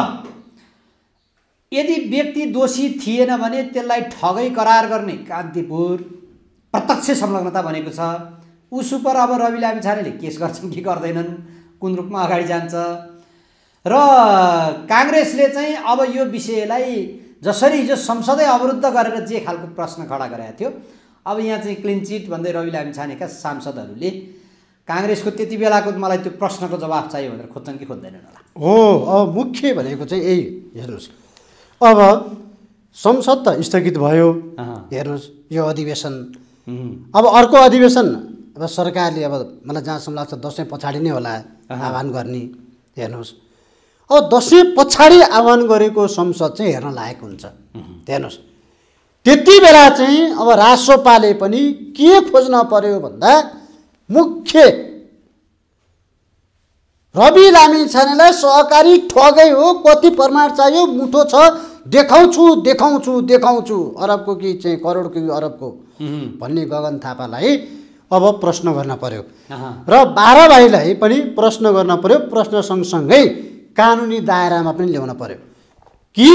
Speaker 3: यदि व्यक्ति दोषी थिएन भने त्यसलाई ठगै करार गर्ने कान्तिपुर प्रत्यक्ष संलग्नता भनेको छ। उस उपर अब रवि लामिछानेले केस गर्छन् कि गर्दैनन्, कुन रूपमा अगाडि जान्छ? र काङ्ग्रेसले चाहिँ अब यो विषयलाई जसरी हिजो संसदै अवरुद्ध गरेर जे खालको प्रश्न खडा गरेको थियो, अब यहाँ चाहिँ क्लिन चिट भन्दै रवि लामिछानेका सांसदहरूले काङ्ग्रेसको त्यति बेलाको मलाई त्यो प्रश्नको जवाफ चाहियो भनेर खोज्छन् कि खोज्दैनन् होला?
Speaker 1: हो, अब मुख्य भनेको चाहिँ यही हेर्नुहोस्, अब संसद त स्थगित भयो। हेर्नुहोस् यो अधिवेशन, अब अर्को अधिवेशन अब सरकारले अब मलाई जहाँसम्म लाग्छ दसैँ पछाडि नै होला आह्वान गर्ने। हेर्नुहोस् अब दसैँ पछाडि आह्वान गरेको संसद चाहिँ हेर्न लायक हुन्छ। हेर्नुहोस् त्यति बेला चाहिँ अब रासोपाले पनि के खोज्न पर्यो भन्दा मुख्य रवि लामिछानेलाई सहकारी ठगै हो, कति प्रमाण चाहियो, मुठो छ, देखाउँछु देखाउँछु देखाउँछु, अरबको कि चाहिँ करोडको कि अरबको भन्ने गगन थापालाई अब प्रश्न गर्न पर्यो। र बाह्र भाइलाई पनि प्रश्न गर्न पर्यो। प्रश्न सँगसँगै कानुनी दायरामा पनि ल्याउन पर्यो कि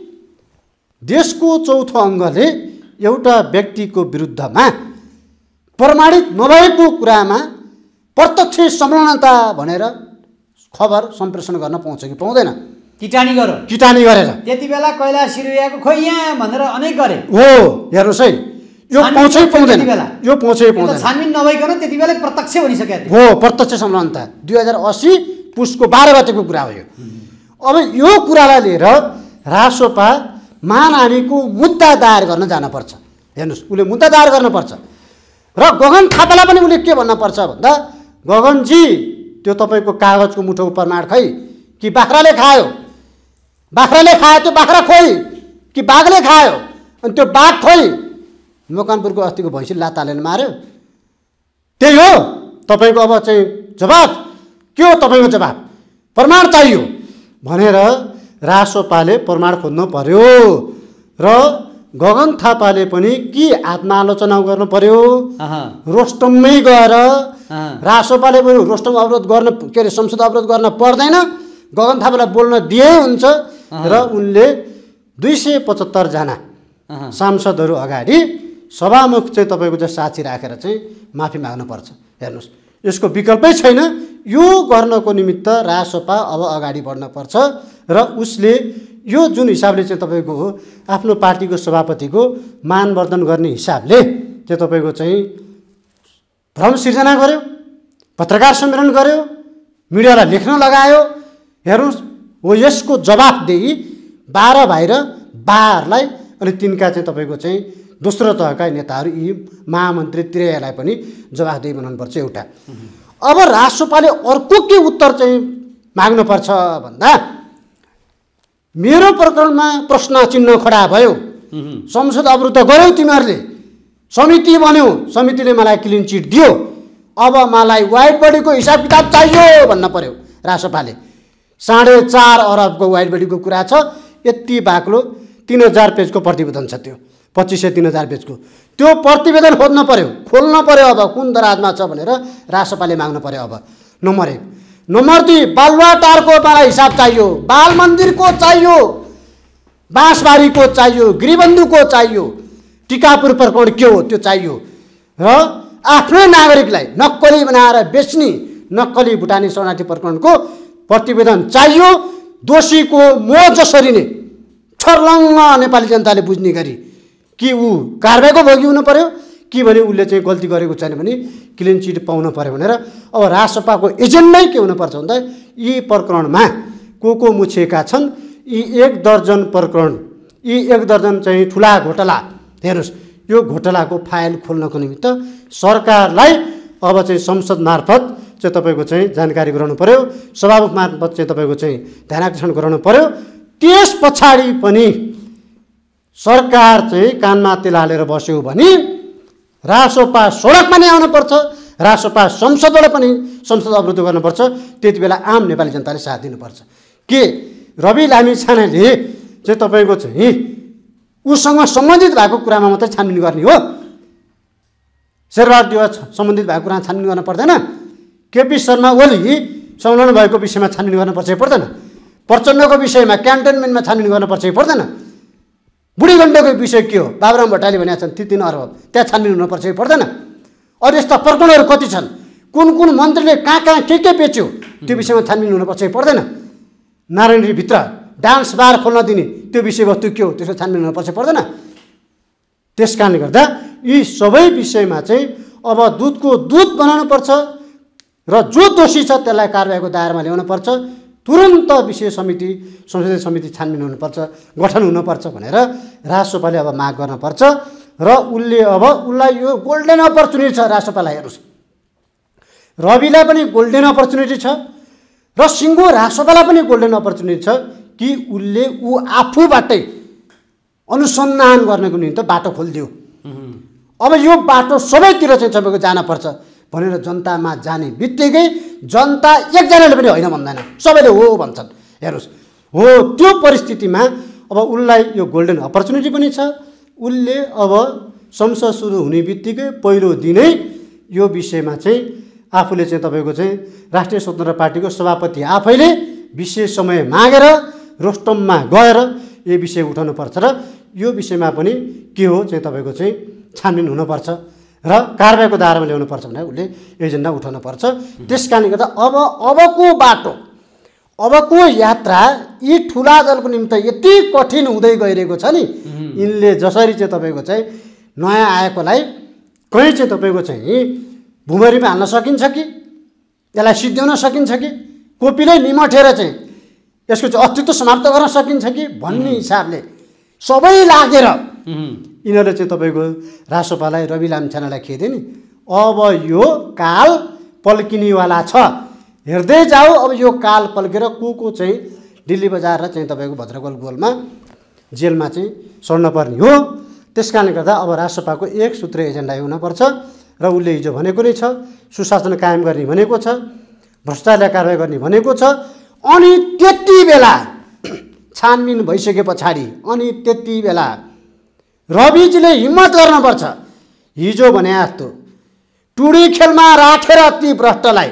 Speaker 1: देशको चौथो अङ्गले एउटा व्यक्तिको विरुद्धमा प्रमाणित नभएको कुरामा प्रत्यक्ष संलग्नता भनेर खबर सम्प्रेषण गर्न पाउँछ कि पाउँदैन?
Speaker 3: किटानी गर
Speaker 1: किटानी गरेर
Speaker 3: त्यति बेला कैलाश सिरुयाको खोइ यहाँ भनेर अनेक गरे
Speaker 1: हो। हेर्नुहोस् है, यो पाउँछै पाउँदैन, यो पाउँछै पाउँदैन।
Speaker 3: छानबिन नभइकन त्यति बेला प्रत्यक्ष भनिसकेको
Speaker 1: हो, प्रत्यक्ष संलग्नता दुई हजार अस्सी पुसको बाह्र गतेको कुरा हो यो। अब यो कुरालाई लिएर रासोपा मानहानिको मुद्दा दायर गर्न जानुपर्छ। हेर्नुहोस् उसले मुद्दा दायर गर्नुपर्छ। र गगन थापालाई पनि उसले के भन्नुपर्छ भन्दा गगनजी त्यो तपाईँको कागजको मुठोको प्रमाण खै कि बाख्राले खायो, बाख्राले खायो त्यो बाख्रा खोइ कि बाघले खायो, अनि त्यो बाघ खोइ मकनपुरको अस्तिको भैँसी लाताले मार्यो, त्यही हो तपाईँको अब चाहिँ जवाब के हो? तपाईँको जवाब प्रमाण चाहियो भनेर रासोपाले प्रमाण खोज्नु पर्यो। र गगन थापाले पनि के आत्मालोचना गर्नु पर्यो। रोस्टममै गएर रासोपाले पनि रोस्टम अवरोध गर्न के अरे संसद अवरोध गर्न पर्दैन, गगन थापालाई बोल्न दिए हुन्छ। र उनले दुई सय पचहत्तरजना सांसदहरू अगाडि सभामुख चाहिँ तपाईँको चाहिँ साक्षी राखेर चाहिँ माफी माग्नुपर्छ। हेर्नुहोस् यसको विकल्पै छैन। यो गर्नको निमित्त रासोपा अब अगाडि बढ्नुपर्छ। र उसले यो जुन हिसाबले चाहिँ तपाईँको आफ्नो पार्टीको सभापतिको मानवर्धन गर्ने हिसाबले चाहिँ तपाईँको चाहिँ भ्रम सिर्जना गर्यो, पत्रकार सम्मेलन गर्यो, मिडियालाई लेख्न लगायो। हेर्नुहोस् हो यसको जवाफदेही बाह्र भाइ र बाहरूलाई अनि तिनका चाहिँ तपाईँको चाहिँ दोस्रो तहका नेताहरू यी महामन्त्री त्रियालाई पनि जवाफदेही बनाउनुपर्छ एउटा। अब राष्ट्रपाले अर्को के उत्तर चाहिँ माग्नुपर्छ भन्दा मेरो प्रकरणमा प्रश्न चिन्ह खडा भयो, संसद अवरुद्ध गर्यौ तिमीहरूले, समिति बन्यो, समितिले मलाई क्लिन चिट दियो, अब मलाई वाइट बडीको हिसाब किताब चाहियो भन्न पर्यो राष्ट्रपाले। साढे चार अरबको वाइट बडीको कुरा छ, यति बाक्लो तिन हजार पेजको प्रतिवेदन छ, त्यो पच्चिस सय तिन हजार पेजको त्यो प्रतिवेदन खोज्न पर्यो, खोल्न पर्यो अब कुन दराजमा छ भनेर राष्ट्रपाले माग्नु पर्यो। अब नम्बर एक। नम्बर दुई, बालुवाटारको मलाई हिसाब चाहियो, बाल मन्दिरको चाहियो, बाँसबारीको चाहियो, गृहबन्धुको चाहियो, टिकापुर प्रकरण के हो त्यो चाहियो, र आफ्नै नागरिकलाई नक्कली बनाएर बेच्ने नक्कली भुटानी शरणार्थी प्रकरणको प्रतिवेदन चाहियो। दोषीको मोह जसरी नै छर्लङ्ग नेपाली जनताले बुझ्ने गरी कि ऊ कारबाहीको भोगी हुनु पर्यो कि भने उसले चाहिँ गल्ती गरेको छैन भने क्लिन चिट पाउनु पर्यो भनेर अब राष्ट्रपाको एजेन्डै के हुनुपर्छ भन्दा यी प्रकरणमा को को मुछिएका छन्, यी एक दर्जन प्रकरण, यी एक दर्जन चाहिँ ठुला घोटाला, हेर्नुहोस् यो घोटालाको फाइल खोल्नको निमित्त सरकारलाई अब चाहिँ संसद मार्फत चाहिँ तपाईँको चाहिँ जानकारी गराउनु पर्यो, सभामुख मार्फत चाहिँ तपाईँको चाहिँ ध्यानाकर्षण गराउनु पर्यो। त्यस पछाडि पनि सरकार चाहिँ कानमा तेल हालेर बस्यो भने रासोपा सडकमा नै आउनुपर्छ, रासोपा संसदबाट पनि संसद अवरुद्ध गर्नुपर्छ। त्यति बेला आम नेपाली जनताले साथ दिनुपर्छ। के रवि लामिछानेले चाहिँ तपाईँको चाहिँ उसँग सम्बन्धित भएको कुरामा मात्रै छानबिन गर्ने हो? शेरबहादुर देउवा सम्बन्धित भएको कुरामा छानबिन गर्न पर्दैन? केपी शर्मा ओली संलग्न भएको विषयमा छानबिन गर्नुपर्छ कि पर्दैन? प्रचण्डको विषयमा क्यान्टोनमेन्टमा छानबिन गर्नुपर्छ कि पर्दैन? बुढीगण्डको विषय के हो? बाबुराम भट्टराईले भनेका छन् ती तीन अर्ब, त्यहाँ छानबिन हुनुपर्छ कि पर्दैन? अरू यस्ता प्रकरणहरू कति छन्? कुन कुन मन्त्रीले कहाँ कहाँ के के बेच्यो त्यो विषयमा छानबिन हुनुपर्छ कि पर्दैन? नारायणभित्र डान्स बार खोल्न दिने त्यो विषयवस्तु के हो त्यसको छानबिन हुनुपर्छ पर्दैन? त्यस कारणले गर्दा यी सबै विषयमा चाहिँ अब दुधको दुध बनाउनुपर्छ र जो दोषी छ त्यसलाई कारबाहीको दायरामा ल्याउनुपर्छ। तुरन्त विषय समिति संसदीय समिति छानबिन हुनुपर्छ, गठन हुनुपर्छ भनेर राष्ट्रपाले अब माग गर्नुपर्छ। र उसले अब उसलाई यो गोल्डेन अपर्च्युनिटी छ राष्ट्रपालाई। हेर्नुहोस् रविलाई पनि गोल्डेन अपर्च्युनिटी छ र सिङ्गो राष्ट्रपालाई पनि गोल्डेन अपर्च्युनिटी छ कि उसले ऊ आफूबाटै अनुसन्धान गर्नको निम्ति बाटो खोलिदियो। अब यो बाटो सबैतिर चाहिँ तपाईँको जानुपर्छ भनेर जनतामा जाने बित्तिकै जनता एकजनाले पनि होइन भन्दैन, सबैले हो भन्छन्। हेर्नुहोस् हो त्यो परिस्थितिमा अब उसलाई यो गोल्डन अपर्च्युनिटी पनि छ। उसले अब संसद सुरु हुने बित्तिकै पहिलो दिनै यो विषयमा चाहिँ आफूले चाहिँ तपाईँको चाहिँ राष्ट्रिय स्वतन्त्र पार्टीको सभापति आफैले विशेष समय मागेर रोस्टममा गएर यो विषय उठाउनुपर्छ र यो विषयमा पनि के हो चाहिँ तपाईँको चाहिँ छानबिन हुनुपर्छ र कारबाहीको दायरामा ल्याउनुपर्छ भनेर उसले एजेन्डा उठाउनुपर्छ। त्यस कारणले गर्दा अब अबको बाटो, अबको यात्रा यी ठुला दलको निम्ति यति कठिन हुँदै गइरहेको छ नि, यिनले जसरी चाहिँ तपाईँको चाहिँ नयाँ आएकोलाई कहीँ चाहिँ तपाईँको चाहिँ भुमरीमा हाल्न सकिन्छ कि यसलाई सिद्ध्याउन सकिन्छ कि कोपीले निमटेर चाहिँ यसको चाहिँ अस्तित्व समाप्त गर्न सकिन्छ कि भन्ने हिसाबले सबै लागेर यिनीहरूले चाहिँ तपाईँको राष्ट्रपालाई रवि लामिछानेलाई खेदे नि। अब यो काल पल्किनेवाला छ, हेर्दै जाऊ। अब यो काल पल्केर को को चाहिँ दिल्ली बजार र चाहिँ तपाईँको भद्रगोल गोलमा जेलमा चाहिँ सड्न पर्ने हो। त्यस कारणले गर्दा अब राष्ट्रपाको एक सूत्रीय एजेन्डा हुनपर्छ र उसले हिजो भनेको नै छ सुशासन कायम गर्ने भनेको छ, भ्रष्टाचारलाई कारबाही गर्ने भनेको छ। अनि त्यति बेला छानबिन भइसके पछाडि अनि त्यति बेला रविजीले हिम्मत गर्नुपर्छ। हिजो भने जस्तो टुडी खेलमा राखेर ती भ्रष्टलाई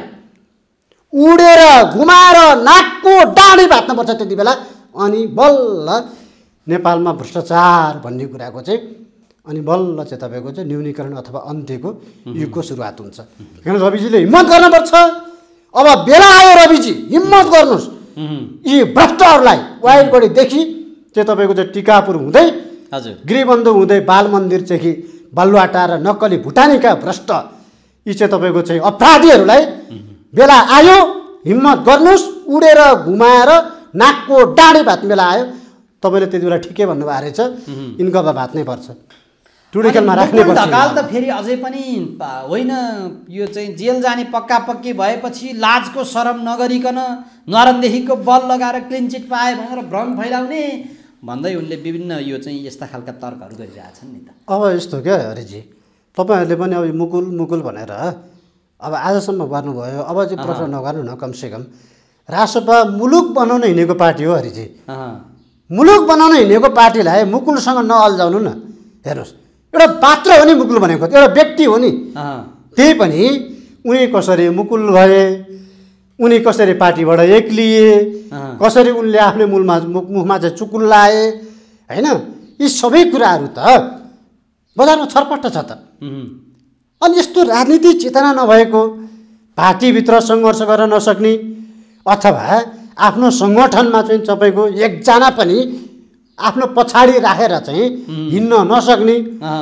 Speaker 1: उडेर घुमाएर नाकको डाँडी भात्नुपर्छ त्यति बेला। अनि बल्ल नेपालमा भ्रष्टाचार भन्ने कुराको चाहिँ अनि बल्ल चाहिँ तपाईँको चाहिँ न्यूनीकरण अथवा अन्त्यको युगको सुरुवात हुन्छ। किन रविजीले हिम्मत गर्नुपर्छ। अब बेला आयो, रविजी हिम्मत गर्नुहोस्। यी भ्रष्टहरूलाई वाइट बडीदेखि चाहिँ तपाईँको चाहिँ टिकापुर हुँदै
Speaker 3: हजुर
Speaker 1: गृहबन्धु हुँदै बाल मन्दिरदेखि बालुवाटार र नक्कली भुटानीका भ्रष्ट यी चाहिँ तपाईँको चाहिँ अपराधीहरूलाई बेला आयो, हिम्मत गर्नुहोस्, उडेर घुमाएर नाकको डाँडे भात्ने बेला आयो तपाईँले त्यति बेला ठिकै भन्नुभएको रहेछ यिनको अब भात्नै पर्छ टुडेखेलमा राख्नै पर्छ
Speaker 3: ढकाल त फेरि अझै पनि होइन यो चाहिँ जेल जाने पक्का पक्की भएपछि लाजको शरम नगरिकन नरनदेखिको बल लगाएर क्लिन चिट पाए भनेर भ्रम फैलाउने भन्दै उनले विभिन्न यो चाहिँ यस्ता खालका तर्कहरू गरिरहेछन् नि त।
Speaker 1: अब यस्तो क्या हरिजी तपाईँहरूले पनि अब मुकुल मुकुल भनेर अब आजसम्म गर्नुभयो अब चाहिँ प्रश्न नगर्नु न कमसेकम रासपा मुलुक बनाउन हिँडेको पार्टी हो हरिजी मुलुक बनाउन हिँडेको पार्टीलाई मुकुलसँग नअल्झाउनु न। हेर्नुहोस् एउटा पात्र हो नि मुकुल भनेको एउटा व्यक्ति हो नि त्यही पनि उनी कसरी मुकुल भए उनी कसरी पार्टीबाट एक्लिए कसरी उनले आफ्नो मूलमा मुखमा चाहिँ चुकुल लाए होइन यी सबै कुराहरू त बजारमा छरपट्ट छ त। अनि यस्तो राजनीतिक चेतना नभएको पार्टीभित्र सङ्घर्ष गर्न नसक्ने अथवा आफ्नो सङ्गठनमा चाहिँ तपाईँको एकजना पनि आफ्नो पछाडि राखेर चाहिँ हिँड्न नसक्ने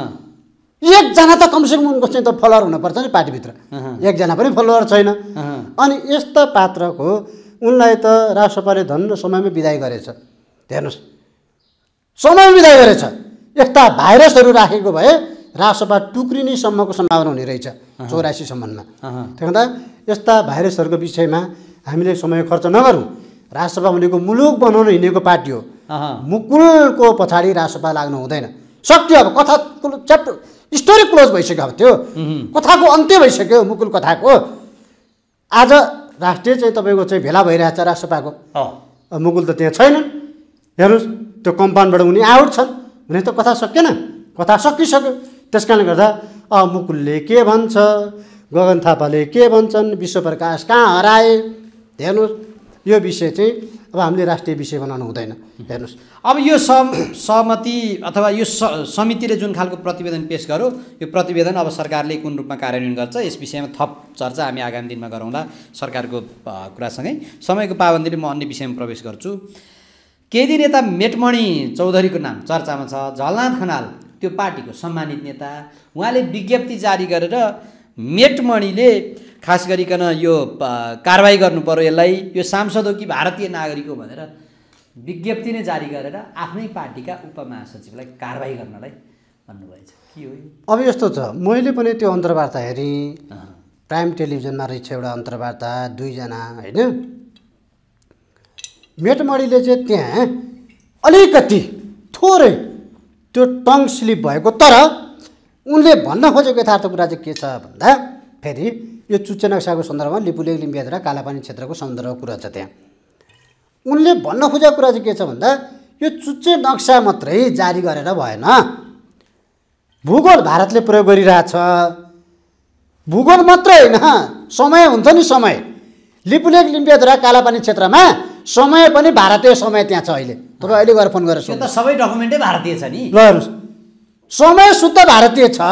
Speaker 1: एकजना त कमसेकम उनको चाहिँ त फलोवर हुनुपर्छ नि पार्टीभित्र एकजना पनि फलोवर छैन। अनि यस्ता पात्रको उनलाई त राष्ट्रपाले धन्न समयमै विदाय गरेछ। हेर्नुहोस् समयमा विदाय गरेछ यस्ता भाइरसहरू राखेको भए राष्ट्रपा टुक्रिने सम्मको सम्भावना हुने रहेछ चौरासी सम्ममा। त्यही हुँदा यस्ता भाइरसहरूको विषयमा हामीले समय खर्च नगरौँ। राष्ट्रपा भनेको मुलुक बनाउन हिँडेको पार्टी हो मुकुलको पछाडि राष्ट्रपा लाग्नु हुँदैन। सक्यो अब कथा च्याप्टर स्टोरी क्लोज भइसक्यो अब त्यो कथाको अन्त्य भइसक्यो मुकुल कथाको। आज राष्ट्रिय चाहिँ तपाईँको चाहिँ भेला भइरहेछ राष्ट्रपाको मुकुल त त्यहाँ छैनन्। हेर्नुहोस् त्यो कम्पाउन्डबाट उनी आउट छन् भने त कथा सकिएन कथा सकिसक्यो। त्यस कारणले गर्दा मुकुलले के भन्छ गगन थापाले के भन्छन् विश्वप्रकाश कहाँ हराए हेर्नुहोस् यो विषय चाहिँ अब हामीले राष्ट्रिय विषय बनाउनु हुँदैन। हेर्नुहोस्
Speaker 3: अब यो सम सहमति अथवा यो समितिले जुन खालको प्रतिवेदन पेश गर्यो यो प्रतिवेदन अब सरकारले कुन रूपमा कार्यान्वयन गर्छ यस विषयमा थप चर्चा हामी आगामी दिनमा गरौँला सरकारको कुरासँगै। समयको पाबन्दीले म अन्य विषयमा प्रवेश गर्छु। केही दिन यता मेटमणि चौधरीको नाम चर्चामा छ। झलनाथ खनाल त्यो पार्टीको सम्मानित नेता उहाँले विज्ञप्ति जारी गरेर मेटमणिले खास गरिकन यो कारवाही गर्नु पर्यो यसलाई यो सांसद हो कि भारतीय नागरिक हो भनेर विज्ञप्ति नै जारी गरेर आफ्नै पार्टीका उपमहासचिवलाई कारवाही गर्नलाई भन्नुभएछ के हो?
Speaker 1: अब यस्तो छ मैले पनि त्यो अन्तर्वार्ता हेरेँ प्राइम टेलिभिजनमा रहेछ एउटा अन्तर्वार्ता दुईजना होइन मेटमणिले चाहिँ त्यहाँ अलिकति थोरै त्यो टङ स्लिप भएको तर उनले भन्न खोजेको यथार्थ कुरा चाहिँ के छ भन्दा फेरि यो चुच्चे नक्साको सन्दर्भमा लिपुलेक लिम्बियाधरा कालापानी क्षेत्रको सन्दर्भको कुरा छ। त्यहाँ उनले भन्न खोजेको कुरा चाहिँ के छ भन्दा यो चुच्चे नक्सा मात्रै जारी गरेर भएन भूगोल भारतले प्रयोग गरिरहेछ भूगोल मात्रै होइन समय हुन्छ नि समय लिपुलेक लिम्बियाधरा कालापानी क्षेत्रमा समय पनि भारतीय समय त्यहाँ छ। अहिले तपाईँ अहिले गएर फोन गरेर
Speaker 3: त सबै डकुमेन्टै भारतीय छ नि।
Speaker 1: ल हेर्नुहोस् समय शुद्ध भारतीय छ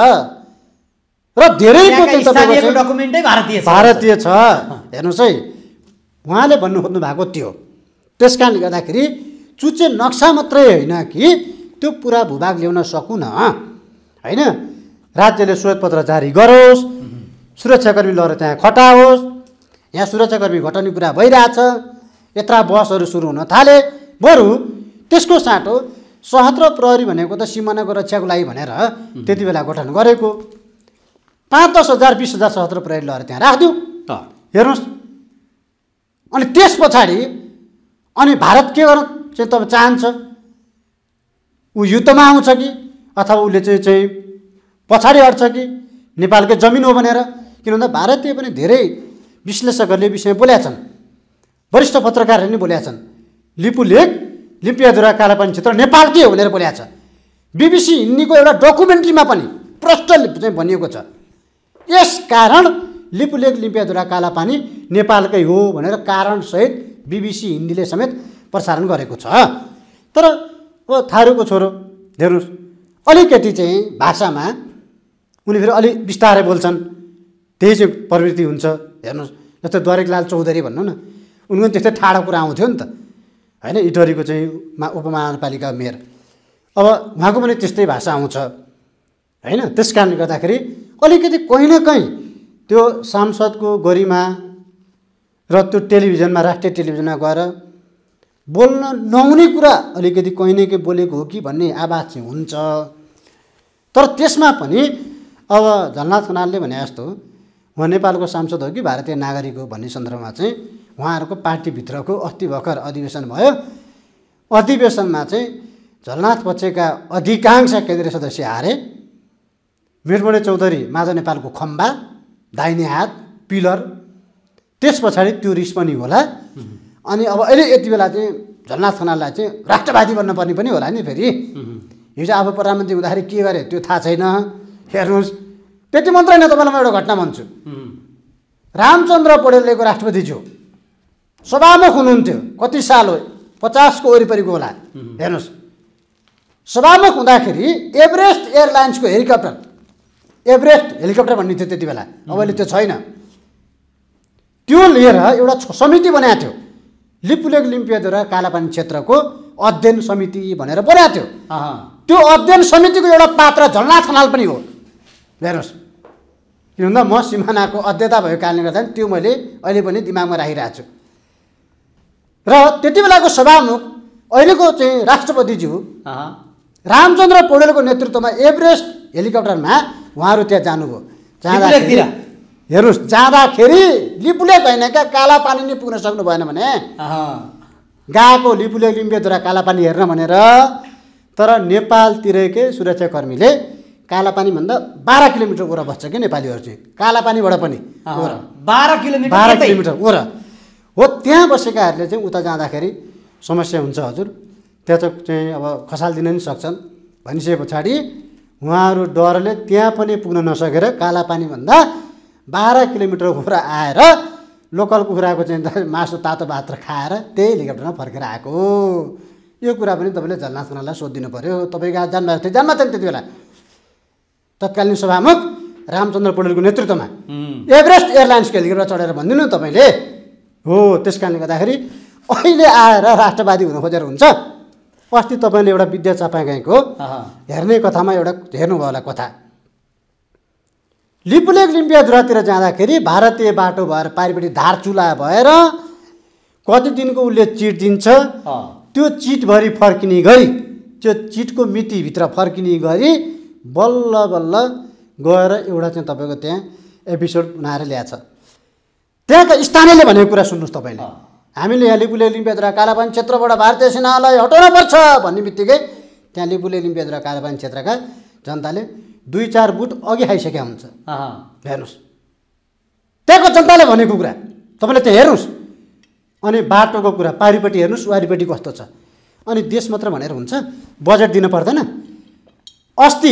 Speaker 1: र धेरैको चाहिँ
Speaker 3: डकुमेन्टै भारतीय
Speaker 1: भारतीय छ। हेर्नुहोस् है उहाँले भन्नु खोज्नु भएको त्यो त्यस कारणले गर्दाखेरि चुच्चे नक्सा मात्रै होइन कि त्यो पुरा भूभाग ल्याउन सकौँ न होइन राज्यले श्वेतपत्र जारी गरोस् सुरक्षाकर्मी लगेर त्यहाँ खटाओस् यहाँ सुरक्षाकर्मी घटाउने कुरा भइरहेछ यत्रा बसहरू सुरु हुन थाले बरु त्यसको साटो सशस्त्र प्रहरी भनेको त सिमानाको रक्षाको लागि भनेर त्यति बेला गठन गरेको पाँच दस हजार बिस हजार सशस्त्र प्रहरी लगेर त्यहाँ राखिदिउँ हेर्नुहोस्। अनि त्यस पछाडि अनि भारत के गर्न चाहिँ तपाईँ चाहन्छ ऊ युद्धमा आउँछ कि अथवा उसले चाहिँ चाहिँ पछाडि हट्छ कि नेपालकै जमिन हो भनेर किन भन्दा भारतीय पनि धेरै विश्लेषकहरूले विषयमा बोलेका छन् वरिष्ठ पत्रकारहरूले पनि बोलेका छन् लिपुलेक लिम्पियाधुरा कालापानी क्षेत्र नेपालकै हो भनेर बोलेको छ। बिबिसी हिन्दीको एउटा डकुमेन्ट्रीमा पनि प्रष्ट चाहिँ भनिएको छ यस कारण लिपुलेक लिम्पियाधुरा कालापानी नेपालकै हो भनेर कारणसहित बिबिसी हिन्दीले समेत प्रसारण गरेको छ। तर अब थारूको छोरो हेर्नुहोस् अलिकति चाहिँ भाषामा उनी फेरि अलिक बिस्तारै बोल्छन् त्यही चाहिँ प्रवृत्ति हुन्छ। हेर्नुहोस् जस्तै द्वारिकलाल चौधरी भन्नु न उनको पनि त्यस्तै ठाडो कुरा आउँथ्यो नि त होइन इटहरीको चाहिँ उपमहानगरपालिका मेयर अब उहाँको पनि त्यस्तै भाषा आउँछ होइन। त्यस कारणले गर्दाखेरि अलिकति कहीँ न कहीँ त्यो सांसदको गरिमा र त्यो टेलिभिजनमा राष्ट्रिय टेलिभिजनमा गएर बोल्न नहुने कुरा अलिकति कहीँ न कहीँ बोलेको हो कि भन्ने आवाज चाहिँ हुन्छ। तर त्यसमा पनि अब झलनाथ खनालले भने जस्तो उहाँ नेपालको सांसद हो कि भारतीय नागरिक हो भन्ने सन्दर्भमा चाहिँ उहाँहरूको पार्टीभित्रको अस्ति भर्खर अधिवेशन भयो। अधिवेशनमा चाहिँ झलनाथ पक्षका अधिकांश केन्द्रीय सदस्य हारे। मेटमणि चौधरी माझा नेपालको खम्बा, दाहिने हात, पिलर, त्यस पछाडि त्यो रिस पनि होला। अनि अब अहिले यति बेला चाहिँ झलनाथ खनाललाई चाहिँ राष्ट्रवादी बन्नुपर्ने पनि होला नि फेरि। हिजो अब प्रधानमन्त्री हुँदाखेरि के गरे त्यो थाहा छैन। हेर्नुहोस्, त्यति मात्रै होइन, तपाईँलाई म एउटा घटना भन्छु। रामचन्द्र पौडेलको राष्ट्रपति थियो, सभामुख हुनुहुन्थ्यो, कति साल हो, पचासको वरिपरिको होला। हेर्नुहोस्, सभामुख हुँदाखेरि एभरेस्ट एयरलाइन्सको हेलिकप्टर, एभरेस्ट हेलिकप्टर भन्ने थियो त्यति बेला, अब अहिले त्यो छैन, त्यो लिएर एउटा समिति बनाएको थियो, लिपुलेक लिम्पियाद्वारा कालापानी क्षेत्रको अध्ययन समिति भनेर बनाएको थियो। त्यो अध्ययन समितिको एउटा पात्र झलनाथ खनाल पनि हो। हेर्नुहोस्, किन भन्दा म सिमानाको अध्येता भएको कारणले गर्दा त्यो मैले अहिले पनि दिमागमा राखिरहेको छु। र त्यति बेलाको सभामुख अहिलेको चाहिँ राष्ट्रपतिज्यू रामचन्द्र पौडेलको नेतृत्वमा एभरेस्ट हेलिकप्टरमा उहाँहरू त्यहाँ जानुभयो। जाँदाखेरि हेर्नुहोस्, जाँदाखेरि लिपुलेक होइन क्या, कालापानी नै पुग्न सक्नु भएन भने गएको लिपुलेक लिम्पियाद्वारा कालापानी हेर्न भनेर। तर नेपालतिरकै सुरक्षाकर्मीले कालापानीभन्दा बाह्र किलोमिटर ओर बस्छ कि नेपालीहरू चाहिँ, कालापानीबाट पनि ओर
Speaker 3: बाह्र किलोमिटर
Speaker 1: बाह्र किलोमिटर ओर हो। त्यहाँ बसेकाहरूले चाहिँ उता जाँदाखेरि समस्या हुन्छ हजुर, त्यहाँ चाहिँ अब खसालिदिन नि सक्छन् भनिसके पछाडि उहाँहरू डरले त्यहाँ पनि पुग्न नसकेर कालापानीभन्दा बाह्र किलोमिटर ओर आएर लोकल कुखुराको चाहिँ मासु तातो भात खाएर त्यही हेलिकप्टरमा फर्केर आएको। यो कुरा पनि तपाईँले झलनाथ खनाललाई सोधिदिनु पऱ्यो। तपाईँको जानुभएको थियो, जान्नु थिएन त्यति बेला तत्कालीन सभामुख रामचन्द्र पौडेलको नेतृत्वमा एभरेस्ट एयरलाइन्सको हेलिकप्टर चढेर भनिदिनु तपाईँले हो। त्यस कारणले गर्दाखेरि अहिले आएर राष्ट्रवादी हुन खोजेर हुन्छ। अस्ति तपाईँले एउटा विद्या चापागाईको हेर्ने कथामा एउटा हेर्नुभयो होला कथा, लिपुलेक लिम्पियाद्वारातिर जाँदाखेरि भारतीय बाटो भएर पारिपट्टि धारचुला भएर कति दिनको उसले चिट दिन्छ, त्यो चिटभरि फर्किने गरी, त्यो चिटको मितिभित्र फर्किने गरी बल्ल बल्ल गएर एउटा चाहिँ तपाईँको त्यहाँ एपिसोड बनाएर ल्याएको छ। त्यहाँका स्थानीयले भनेको कुरा सुन्नुहोस् तपाईँले। हामीले यहाँ लिपुलेक लिम्पियाद्वारा कालापानी क्षेत्रबाट भारतीय सेनालाई हटाउनु पर्छ भन्ने बित्तिकै त्यहाँ लिपुलेक लिम्पियाद्वारा कालापानी क्षेत्रका जनताले दुई चार बुट अघि आइसकेका हुन्छ। हेर्नुहोस्, त्यहाँको जनताले भनेको कुरा तपाईँले त्यहाँ हेर्नुहोस्। अनि बाटोको कुरा पारिपट्टि हेर्नुहोस्, वारिपट्टि कस्तो छ। अनि देश मात्र भनेर हुन्छ, बजेट दिनु पर्दैन। अस्ति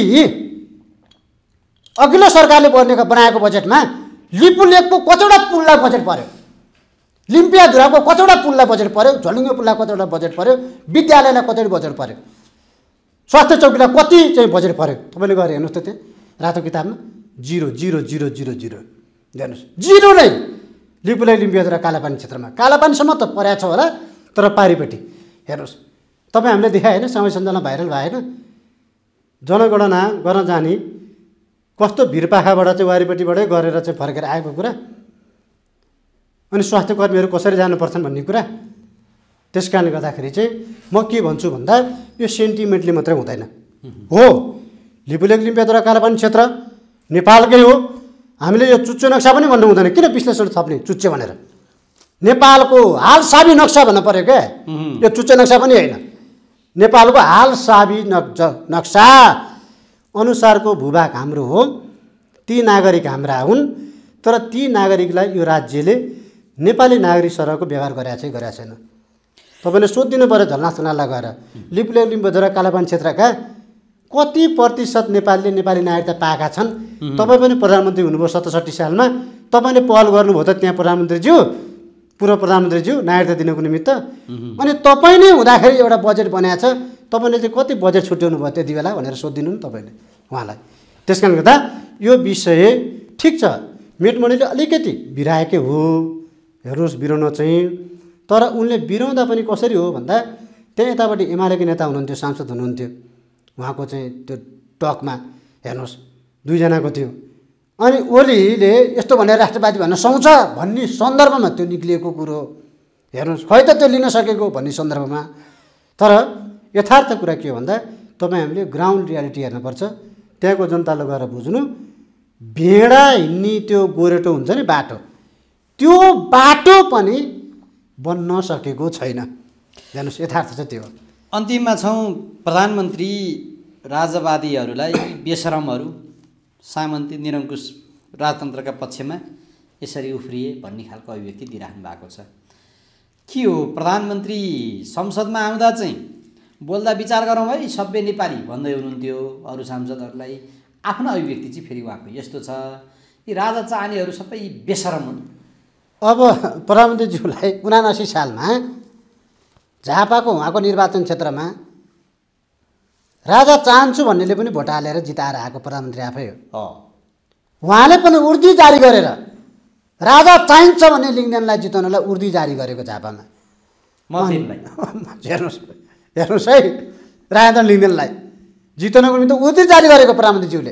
Speaker 1: अघिल्लो सरकारले बनेको बनाएको बजेटमा लिपुलेकको कतिवटा पुललाई बजेट पर्यो, लिम्पियाधुराको कतिवटा पुललाई बजेट पर्यो, झलुङ्गे पुललाई कतिवटा बजेट पर्यो, विद्यालयलाई कतिवटा बजेट पर्यो, स्वास्थ्य चौकीलाई कति चाहिँ बजेट पर्यो। तपाईँले गएर हेर्नुहोस् त त्यहाँ रातो किताबमा zero zero zero zero zero हेर्नुहोस्, जिरो नै लिपुलेक लिम्पियाद्वारा कालापानी क्षेत्रमा। कालापानीसम्म त परेको छ होला, तर पारिपट्टि हेर्नुहोस्। तपाईँ हामीले देखाए होइन, समय सञ्जालमा भाइरल भयो होइन, जनगणना गर्न जाने कस्तो भिरपाखाबाट चाहिँ वारिपट्टिबाटै गरेर चाहिँ फर्केर आएको कुरा, अनि स्वास्थ्य कर्मीहरू कसरी जानुपर्छन् भन्ने कुरा। त्यस कारणले गर्दाखेरि चाहिँ म के भन्छु भन्दा यो सेन्टिमेन्टले मात्रै हुँदैन। हो, लिपुलेक लिम्पियाद्वारा कालापानी क्षेत्र नेपालकै हो, हामीले यो चुच्चे नक्सा पनि भन्नु हुँदैन। किन विश्लेषण थप्ने चुच्चे भनेर? नेपालको हालसाबी नक्सा भन्नु पऱ्यो क्या, यो चुच्चे नक्सा पनि होइन। नेपालको हालसाबी नक्सा अनुसारको भूभाग हाम्रो हो, ती नागरिक हाम्रा हुन्, तर ती नागरिकलाई यो राज्यले नेपाली नागरिक सरहको व्यवहार गरेको चाहिँ गरेको छैन। तपाईँले सोधिदिनु पऱ्यो झलनाथ खनाललाई गएर, लिपुलेक लिम्पियाद्वारा कालापानी क्षेत्रका कति प्रतिशत नेपालीले नेपाली नागरिकता पाएका छन्। तपाईँ पनि प्रधानमन्त्री हुनुभयो सतसट्ठी सालमा, तपाईँले पहल गर्नुभयो त त्यहाँ प्रधानमन्त्रीज्यू, पूर्व प्रधानमन्त्रीज्यू नागरिकता दिनको निमित्त। अनि तपाईँ नै हुँदाखेरि एउटा बजेट बनाएको छ, तपाईँले चाहिँ कति बजेट छुट्याउनु भयो त्यति बेला भनेर सोधिदिनु नि तपाईँले उहाँलाई। त्यस कारणले गर्दा यो विषय ठिक छ, मेटमणिले अलिकति बिराएकै हो, हेर्नुहोस् बिराउन चाहिँ। तर उनले बिराउँदा पनि कसरी हो भन्दा त्यहाँ यतापट्टि एमालेको नेता हुनुहुन्थ्यो, सांसद हुनुहुन्थ्यो, उहाँको चाहिँ त्यो टकमा हेर्नुहोस् दुईजनाको थियो। अनि ओलीले यस्तो भनेर राष्ट्रवादी भन्न सुहाउँछ भन्ने सन्दर्भमा त्यो निक्लिएको कुरो हेर्नुहोस् खै त त्यो लिन सकेको भन्ने सन्दर्भमा। तर यथार्थ कुरा के हो भन्दा तपाईँ हामीले ग्राउन्ड रियालिटी हेर्नुपर्छ। त्यहाँको जनताले गएर बुझ्नु, भेडा हिँड्ने त्यो गोरेटो हुन्छ नि बाटो, त्यो बाटो पनि बन्न सकेको छैन। हेर्नुहोस् यथार्थ चाहिँ त्यो हो।
Speaker 3: अन्तिममा छौँ, प्रधानमन्त्री राजवादीहरूलाई बेशरमहरू सामन्ती निरङ्कुश राजतन्त्रका पक्षमा यसरी उफ्रिए भन्ने खालको अभिव्यक्ति दिइराख्नु भएको छ। के हो प्रधानमन्त्री संसदमा आउँदा चाहिँ बोल्दा विचार गरौँ है सभ्य नेपाली भन्दै हुनुहुन्थ्यो अरू सांसदहरूलाई। आफ्नो अभिव्यक्ति चाहिँ फेरि उहाँको यस्तो छ, यी राजा चाहनेहरू सबै बेशरम हुन्।
Speaker 1: अब प्रधानमन्त्रीज्यूलाई उनासी सालमा झापाको उहाँको निर्वाचन क्षेत्रमा राजा चाहन्छु भन्नेले पनि भोट हालेर जिताएर आएको प्रधानमन्त्री आफै हो। उहाँले पनि उर्दी जारी गरेर राजा चाहिन्छ भन्ने लिङ्गदेनलाई जिताउनलाई उर्दी जारी गरेको झापामा। हेर्नुहोस् हेर्नुहोस् है, राजा लिङ्गदेनलाई जिताउनको निम्ति उर्दी जारी गरेको प्रधानमन्त्रीज्यूले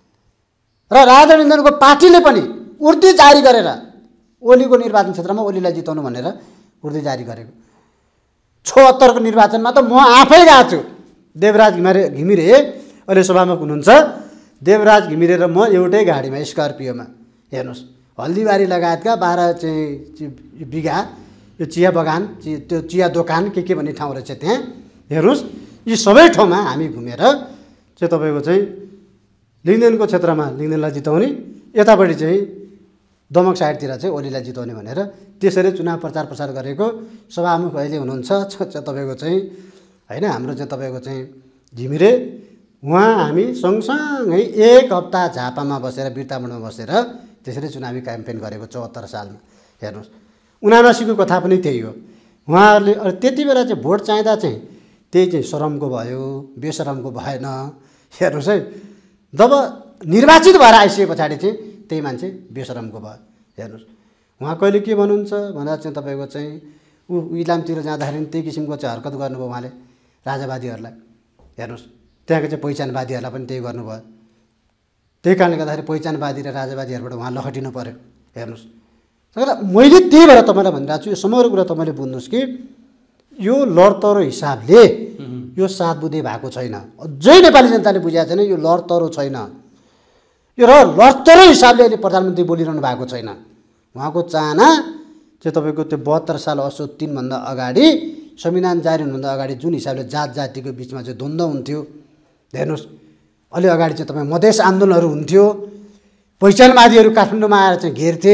Speaker 1: र राजा लिङ्गदेनको पार्टीले पनि उर्दी जारी गरेर ओलीको निर्वाचन क्षेत्रमा ओलीलाई जिताउनु भनेर उर्दी जारी गरेको। छहत्तरको निर्वाचनमा त म आफै गएको छु। देवराज घिमिरे घिमिरे अहिले सभामुख हुनुहुन्छ। देवराज घिमिरे र म एउटै गाडीमा स्कर्पियोमा, हेर्नुहोस् हल्दीबारी लगायतका बाह्र चाहिँ बिघा यो चिया बगान, त्यो चिया दोकान के के भन्ने ठाउँ रहेछ त्यहाँ। हेर्नुहोस् यी सबै ठाउँमा हामी घुमेर चाहिँ तपाईँको चाहिँ लिङ्गदेनको क्षेत्रमा लिङ्गदेनलाई जिताउने, यतापट्टि चाहिँ दमक साइडतिर चाहिँ ओलीलाई जिताउने भनेर त्यसरी चुनाव प्रचार प्रसार गरेको सभामुख अहिले हुनुहुन्छ तपाईँको चाहिँ होइन हाम्रो चाहिँ तपाईँको चाहिँ घिमिरे। उहाँ हामी सँगसँगै एक हप्ता झापामा बसेर बिर्तामोडमा बसेर त्यसरी चुनावी क्याम्पेन गरेको चौहत्तर सालमा। हेर्नुहोस् उनासीको कथा पनि त्यही हो। उहाँहरूले त्यति बेला चाहिँ भोट चाहिँदा चाहिँ त्यही चाहिँ शरमको भयो, बेशरमको भएन। हेर्नुहोस् है, जब निर्वाचित भएर आइसके पछाडि चाहिँ त्यही मान्छे बेशरमको भयो। हेर्नुहोस् उहाँ कहिले के भन्नुहुन्छ भन्दा चाहिँ तपाईँको चाहिँ ऊ इलामतिर जाँदाखेरि त्यही किसिमको चाहिँ हरकत गर्नुभयो उहाँले राजावादीहरूलाई। हेर्नुहोस् त्यहाँको चाहिँ पहिचानवादीहरूलाई पनि त्यही गर्नुभयो। त्यही कारणले गर्दाखेरि पहिचानवादी र राजावादीहरूबाट उहाँ लखटिनु पर्यो। हेर्नुहोस् मैले त्यही भएर तपाईँलाई भनिरहेको छु, यो समग्र कुरा तपाईँले बुझ्नुहोस् कि यो लडतरो हिसाबले यो सात बुधे भएको छैन। अझै नेपाली जनताले बुझेको छैन यो लडतरो छैन। यो र लडतरो हिसाबले अहिले प्रधानमन्त्री बोलिरहनु भएको छैन। उहाँको चाहना चाहिँ तपाईँको त्यो बहत्तर साल असोज तिनभन्दा अगाडि संविधान जारी हुनुभन्दा अगाडि जुन हिसाबले जात जातिको बिचमा चाहिँ द्वन्द्व हुन्थ्यो, हेर्नुहोस् अलि अगाडि चाहिँ तपाईँ मधेस आन्दोलनहरू हुन्थ्यो, पहिचानवादीहरू काठमाडौँमा आएर चाहिँ घेर्थे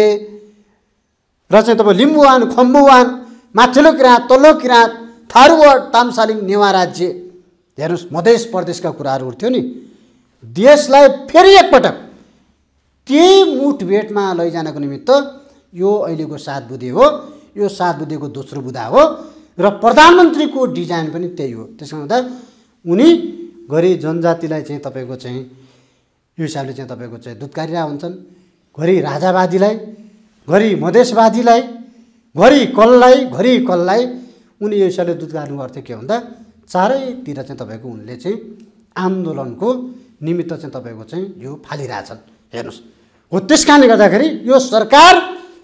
Speaker 1: र चाहिँ तपाईँ लिम्बुवान, खम्बुवान, माथिल्लो किराँत, तल्लो किराँत, थारूवट, तामसालिङ, नेवा राज्य, हेर्नुहोस् मधेस प्रदेशका कुराहरू उठ्थ्यो नि। देशलाई फेरि एकपटक त्यही मुठभेडमा लैजानको निमित्त यो अहिलेको सात बुधे हो। यो सात बुधेको दोस्रो बुधा हो र प्रधानमन्त्रीको डिजाइन पनि त्यही हो। त्यसले गर्दा उनी घरि जनजातिलाई चाहिँ तपाईँको चाहिँ यो हिसाबले चाहिँ तपाईँको चाहिँ दुत्कारिरहेका हुन्छन्, घरि राजावादीलाई, घरि मधेसवादीलाई, घरि कसलाई घरि कसलाई उनी यो हिसाबले दुत्कार्नु गर्थ्यो। के भन्दा चारैतिर चाहिँ तपाईँको उनले चाहिँ आन्दोलनको निमित्त चाहिँ तपाईँको चाहिँ यो फालिरहेछन्। हेर्नुहोस् हो त्यस कारणले गर्दाखेरि यो सरकार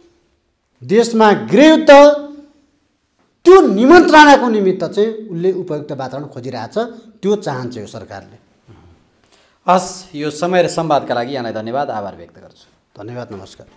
Speaker 1: देशमा गृहयुद्ध त्यो निमन्त्रणाको निमित्त चाहिँ उसले उपयुक्त वातावरण खोजिरहेछ। त्यो चाहन्छ यो सरकारले।
Speaker 3: हस्, यो समय र संवादका लागि यहाँलाई धन्यवाद, आभार व्यक्त गर्छु।
Speaker 1: धन्यवाद, नमस्कार।